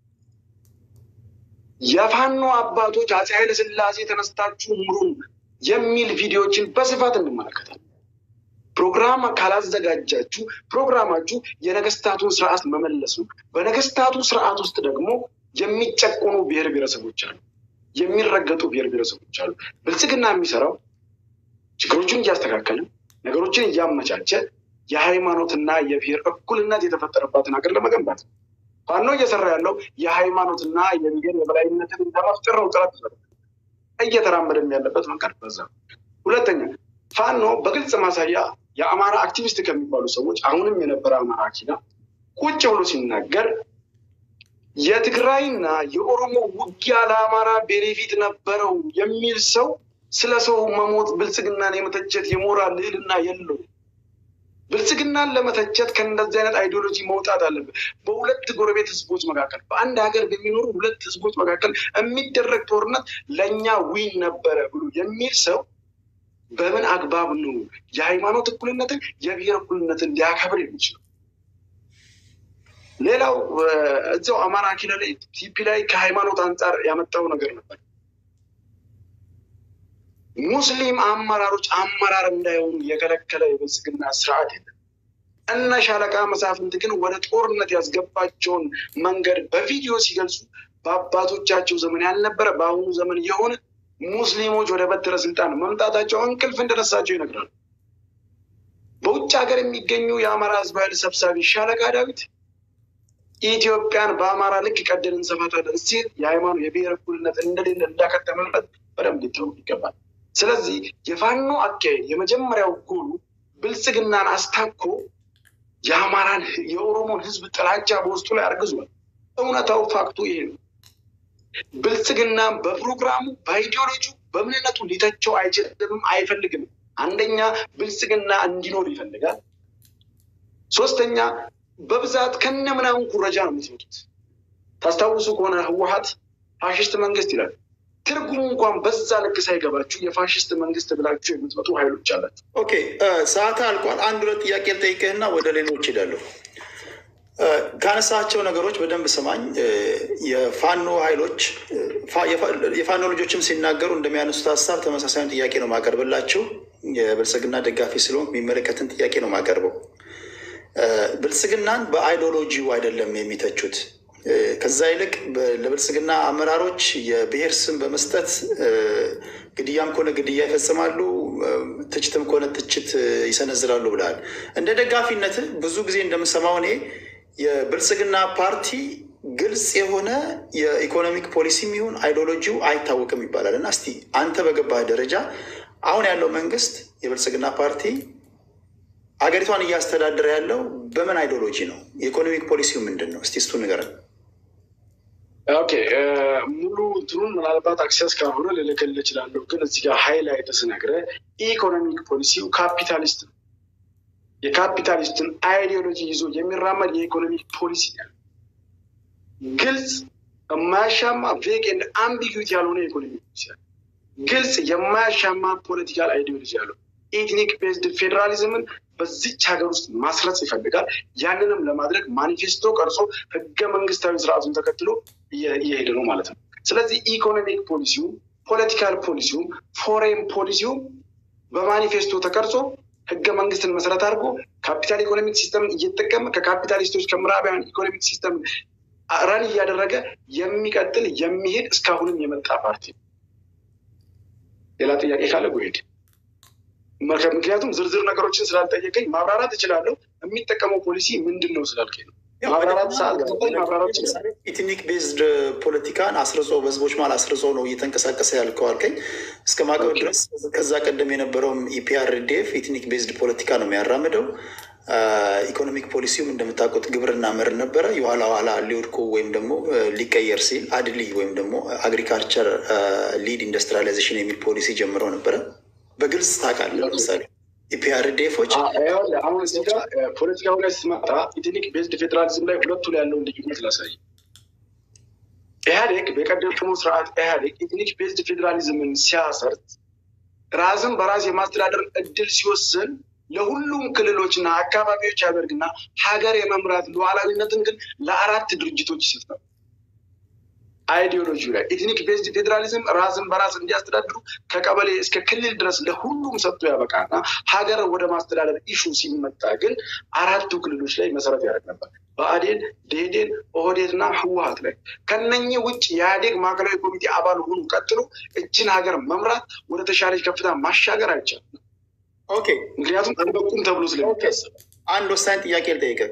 የፋኖ አባቶች አፄ ኃይለ ሥላሴ ተነስታችሁ ምሩን የሚል ቪዲዮዎችን በስፋት እንመለከታለን። ፕሮግራም ካላዘጋጃችሁ ፕሮግራማችሁ የነገስታቱን ስርዓት መመለሱ፣ በነገስታቱ ስርዓት ውስጥ ደግሞ የሚጨቆኑ ብሔር ብሔረሰቦች አሉ፣ የሚረገጡ ብሔር ብሔረሰቦች አሉ። ብልጽግና የሚሰራው ችግሮችን እያስተካከለ ነገሮችን እያመቻቸ የሃይማኖትና የብሔር እኩልነት የተፈጠረባትን ሀገር ለመገንባት ፋኖ እየሰራ ያለው የሃይማኖትና የብሔር የበላይነትን ለመፍጠር ነው። ጥረት እየተራመደም ያለበት መንገድ በዛ። ሁለተኛ ፋኖ በግልጽ ማሳያ የአማራ አክቲቪስት ከሚባሉ ሰዎች አሁንም የነበረ አማራ ኪና ቁጭ ብሎ ሲናገር የትግራይና የኦሮሞ ውጊያ ለአማራ ቤኔፊት ነበረው የሚል ሰው ስለ ሰው መሞት ብልጽግናን የመተቸት የሞራል ልዕልና የለው። ብልጽግናን ለመተቸት ከእንደዚህ አይነት አይዲዮሎጂ መውጣት አለበት። በሁለት ጎረቤት ህዝቦች መካከል በአንድ ሀገር በሚኖሩ ሁለት ህዝቦች መካከል የሚደረግ ጦርነት ለእኛ ዊን ነበረ ብሎ የሚል ሰው በምን አግባብ ነው የሃይማኖት እኩልነትን የብሔር እኩልነትን ሊያከብር የሚችለው? ሌላው እዛው አማራ ኪሎ ላይ ቲፒ ላይ ከሃይማኖት አንጻር ያመጣው ነገር ነበር። ሙስሊም አመራሮች አመራር እንዳይሆኑ የከለከለ የብልጽግና ስርዓት የለም። እነ ሻለቃ መሳፍንት ግን ወደ ጦርነት ያስገባቸውን መንገድ በቪዲዮ ሲገልጹ በአባቶቻቸው ዘመን ያልነበረ በአሁኑ ዘመን የሆነ ሙስሊሞች ወደ በትረ ስልጣን መምጣታቸው እንቅልፍ እንደነሳቸው ይነግራሉ። በውጭ ሀገር የሚገኙ የአማራ ህዝብ ኃይል ሰብሳቢ ሻለቃ ዳዊት ኢትዮጵያን በአማራ ልክ ቀደን እንሰፋታለን ሲል የሃይማኖት የብሔር እኩልነት እንደሌለ እንዳከተመበት በደንብ ሊታወቅ ይገባል። ስለዚህ የፋኖ አካሄድ የመጀመሪያው ጎሉ ብልጽግናን አስታኮ የአማራን የኦሮሞን ህዝብ ጥላቻ በውስጡ ላይ አርግዟል። እውነታው ፋክቱ ይሄ ነው። ብልጽግና በፕሮግራሙ በአይዲዮሎጂ በእምነቱ ሊተቸው አይችልም፣ አይፈልግም። አንደኛ ብልጽግና እንዲኖር ይፈልጋል። ሶስተኛ በብዛት ከነምናምን ኩረጃ ነው የምትመጡት። ታስታውሱ ከሆነ ህወሓት ፋሽስት መንግስት ይላል። ትርጉሙ እንኳን በዛ ልክ ሳይገባችሁ የፋሽስት መንግስት ብላችሁ የምትመጡ ኃይሎች አላችሁ። ኦኬ፣ ሰዓት አልቋል። አንድ ሁለት ጥያቄ ልጠይቅህና ወደ ሌሎች ሄዳለሁ። ካነሳቸው ነገሮች በደንብ ስማኝ። የፋኖ ኃይሎች የፋኖ ልጆችም ሲናገሩ እንደሚያነሱት ሀሳብ ተመሳሳዩን ጥያቄ ነው ማቀርብላችሁ። የብልጽግና ደጋፊ ስለሆንኩ የሚመለከትን ጥያቄ ነው ማቀርበው። ብልጽግናን በአይዲዮሎጂው አይደለም የሚተቹት። ከዛ ይልቅ ለብልጽግና አመራሮች የብሔር ስም በመስጠት ግድያም ከሆነ ግድያ ይፈጽማሉ፣ ትችትም ከሆነ ትችት ይሰነዝራሉ ብለሃል። እንደ ደጋፊነት ብዙ ጊዜ እንደምሰማው እኔ የብልጽግና ፓርቲ ግልጽ የሆነ የኢኮኖሚክ ፖሊሲም ይሁን አይዲዮሎጂው አይታወቅም ይባላል እና እስቲ አንተ በገባህ ደረጃ አሁን ያለው መንግስት የብልጽግና ፓርቲ አገሪቷን እያስተዳደረ ያለው በምን አይዲዮሎጂ ነው? የኢኮኖሚክ ፖሊሲው ምንድን ነው? እስቲ እሱ ንገረን። ኦኬ፣ ሙሉ እንትኑን ምናልባት አክሰስ ካልሆነ ልልክልህ እችላለሁ፣ ግን እዚህ ጋር ሃይላይት ስነግርህ ኢኮኖሚክ ፖሊሲው ካፒታሊስት ነው። የካፒታሊስትን አይዲዮሎጂ ይዞ የሚራመድ የኢኮኖሚክ ፖሊሲ ያለ ግልጽ የማያሻማ ቬግ ኤንድ አምቢጉቲ ያልሆነ የኢኮኖሚክ ፖሊሲ ያለ ግልጽ የማያሻማ ፖለቲካል አይዲዮሎጂ ያለው ኤትኒክ ቤዝድ ፌዴራሊዝምን በዚች ሀገር ውስጥ ማስረጽ ይፈልጋል። ያንንም ለማድረግ ማኒፌስቶ ቀርጾ ህገ መንግስታዊ ስርዓቱን ተከትሎ እየሄደ ነው ማለት ነው። ስለዚህ ኢኮኖሚክ ፖሊሲው ፖለቲካል ፖሊሲውም ፎሬን ፖሊሲውም በማኒፌስቶ ተቀርጾ ህገ መንግስትን መሰረት አድርጎ ካፒታል ኢኮኖሚክ ሲስተም እየተጠቀመ ከካፒታሊስቶች ከምዕራባውያን ኢኮኖሚክ ሲስተም ረን እያደረገ የሚቀጥል የሚሄድ እስካሁንም የመጣ ፓርቲ ነው። ሌላ ጥያቄ ካለ ጎሄድ። ምክንያቱም ዝርዝር ነገሮችን ስላልጠየቀኝ ማብራራት እችላለሁ። የሚጠቀመው ፖሊሲ ምንድን ነው ስላልከኝ ነው። ማብራራት ማብራራት ኢትኒክ ቤዝድ ፖለቲካን አስርጾ በህዝቦች መሀል አስርጾ ነው እየተንቀሳቀሰ ያልከው አልከኝ። እስከ ማቀብ ድረስ ከዛ ቀደም የነበረውም ኢፒአርዲኤፍ ኢትኒክ ቤዝድ ፖለቲካ ነው የሚያራምደው። ኢኮኖሚክ ፖሊሲውም እንደምታውቁት ግብርና መር ነበረ። የኋላ ኋላ ሊወድቁ ወይም ደግሞ ሊቀየር ሲል አድሊ ወይም ደግሞ አግሪካልቸር ሊድ ኢንዱስትሪያላይዜሽን የሚል ፖሊሲ ጀምረው ነበረ። በግልጽ ታውቃለህ። ለምሳሌ ኢፒአርዲኤፎች አሁን እዚህ ጋር ፖለቲካው ላይ ስትመጣ ኢትኒክ ቤዝድ ፌዴራሊዝም ላይ ሁለቱ ላይ ያለውን ልዩነት ላሳይ። ኢህአዴግ በቀደመው ስርዓት ኢህአዴግ ኢትኒክ ቤዝድ ፌዴራሊዝምን ሲያሰርት ራስን በራስ የማስተዳደር እድል ሲወስን ለሁሉም ክልሎችና አካባቢዎች ያደርግና ሀገር የመምራት ሉዓላዊነትን ግን ለአራት ድርጅቶች ይሰጥ ነው። አይዲዮሎጂ ላይ ኢትኒክ ቤዝድ ፌዴራሊዝም ራስን በራስ እንዲያስተዳድሩ ከቀበሌ እስከ ክልል ድረስ ለሁሉም ሰጥቶ ያበቃና ሀገር ወደ ማስተዳደር ኢሹ ሲመጣ ግን አራቱ ክልሎች ላይ መሰረት ያደርግ ነበር። ብአዴን፣ ደኢህዴን፣ ኦህዴድ እና ህወሓት ላይ። ከነኚህ ውጭ የኢህአዴግ ማዕከላዊ ኮሚቴ አባል ሆኑ ቀጥሎ እችን ሀገር መምራት ወደ ተሻለች ከፍታ ማሻገር አይቻልም። ኦኬ፣ ምክንያቱም አንበቁም ተብሎ ስለሚታሰብ አንድ ወሳኝ ጥያቄ ልጠይቅህ።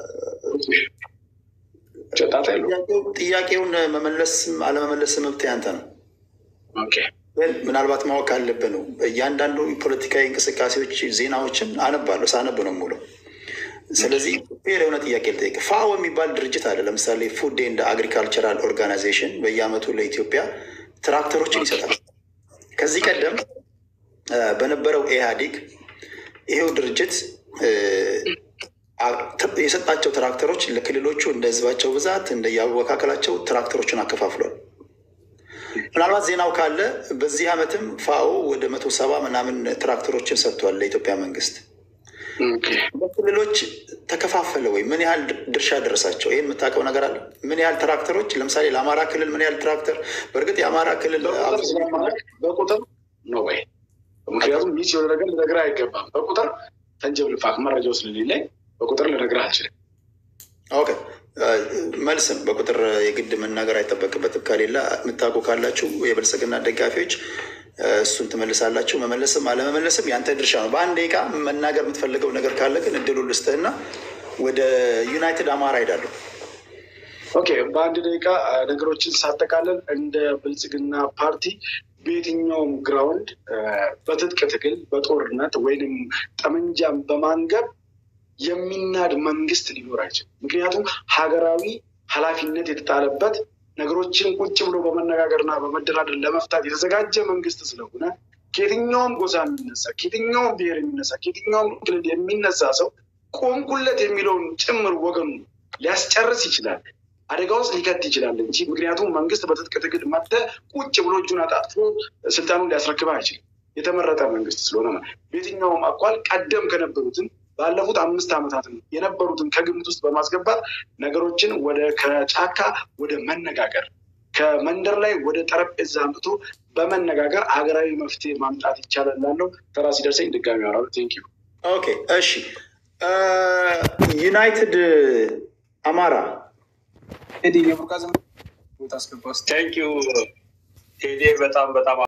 ጥያቄውን መመለስም አለመመለስ መብት ያንተ ነው። ምናልባት ማወቅ አለብህ ነው። እያንዳንዱ ፖለቲካዊ እንቅስቃሴዎች ዜናዎችን አነባለሁ፣ ሳነብ ነው የምውለው። ስለዚህ ፌር የሆነ ጥያቄ ልጠይቅህ። ፋኦ የሚባል ድርጅት አለ። ለምሳሌ ፉድ ኤንድ አግሪካልቸራል ኦርጋናይዜሽን በየአመቱ ለኢትዮጵያ ትራክተሮችን ይሰጣል። ከዚህ ቀደም በነበረው ኢህአዴግ ይሄው ድርጅት የሰጣቸው ትራክተሮች ለክልሎቹ እንደ ህዝባቸው ብዛት እንደየአወካከላቸው ትራክተሮችን አከፋፍሏል። ምናልባት ዜናው ካለ በዚህ ዓመትም ፋኦ ወደ 170 ምናምን ትራክተሮችን ሰጥቷል ለኢትዮጵያ መንግስት። በክልሎች ተከፋፈለ ወይ? ምን ያህል ድርሻ ደረሳቸው? ይህን የምታውቀው ነገር አለ? ምን ያህል ትራክተሮች ለምሳሌ ለአማራ ክልል ምን ያህል ትራክተር? በእርግጥ የአማራ ክልል በቁጥር ነው ወይ? ምክንያቱም ሚስ የሆነ ነገር ልነግርህ አይገባም። በቁጥር ተንጀብል ፋክ መረጃው ስለሌለኝ በቁጥር ልነግርህ አልችልም። ኦኬ፣ መልስም በቁጥር የግድ መናገር አይጠበቅበትም። ከሌላ የምታውቁ ካላችሁ የብልጽግና ደጋፊዎች እሱን ትመልሳላችሁ። መመለስም አለመመለስም ያንተ ድርሻ ነው። በአንድ ደቂቃ መናገር የምትፈልገው ነገር ካለ ግን እድሉ ልስጥህና ወደ ዩናይትድ አማራ ሄዳለሁ። ኦኬ፣ በአንድ ደቂቃ ነገሮችን ሳጠቃለን እንደ ብልጽግና ፓርቲ በየትኛውም ግራውንድ በትጥቅ ትግል በጦርነት ወይንም ጠመንጃም በማንገብ የሚናድ መንግስት ሊኖር አይችልም። ምክንያቱም ሀገራዊ ኃላፊነት የተጣለበት ነገሮችን ቁጭ ብሎ በመነጋገርና በመደራደር ለመፍታት የተዘጋጀ መንግስት ስለሆነ ከየትኛውም ጎሳ የሚነሳ ከየትኛውም ብሔር የሚነሳ ከየትኛውም ክልል የሚነሳ ሰው ቆምኩለት የሚለውን ጭምር ወገኑ ሊያስጨርስ ይችላል፣ አደጋ ውስጥ ሊከት ይችላል እንጂ ምክንያቱም መንግስት በትጥቅ ትግል መጥተህ ቁጭ ብሎ እጁን አጣጥፎ ስልጣኑን ሊያስረክብህ አይችልም። የተመረጠ መንግስት ስለሆነ በየትኛውም አኳል ቀደም ከነበሩትን ባለፉት 5 ዓመታትን የነበሩትን ከግምት ውስጥ በማስገባት ነገሮችን ወደ ከጫካ ወደ መነጋገር ከመንደር ላይ ወደ ጠረጴዛ አምጥቶ በመነጋገር ሀገራዊ መፍትሄ ማምጣት ይቻላል ላለው ተራ ሲደርሰኝ ድጋሚ ያወራሉ። ቴንክ ዩ። ኦኬ፣ እሺ። ዩናይትድ አማራ ቴዲ የቡርቃ ዘመን ቦታ አስገባው። ቴንክ ዩ ቴዲ በጣም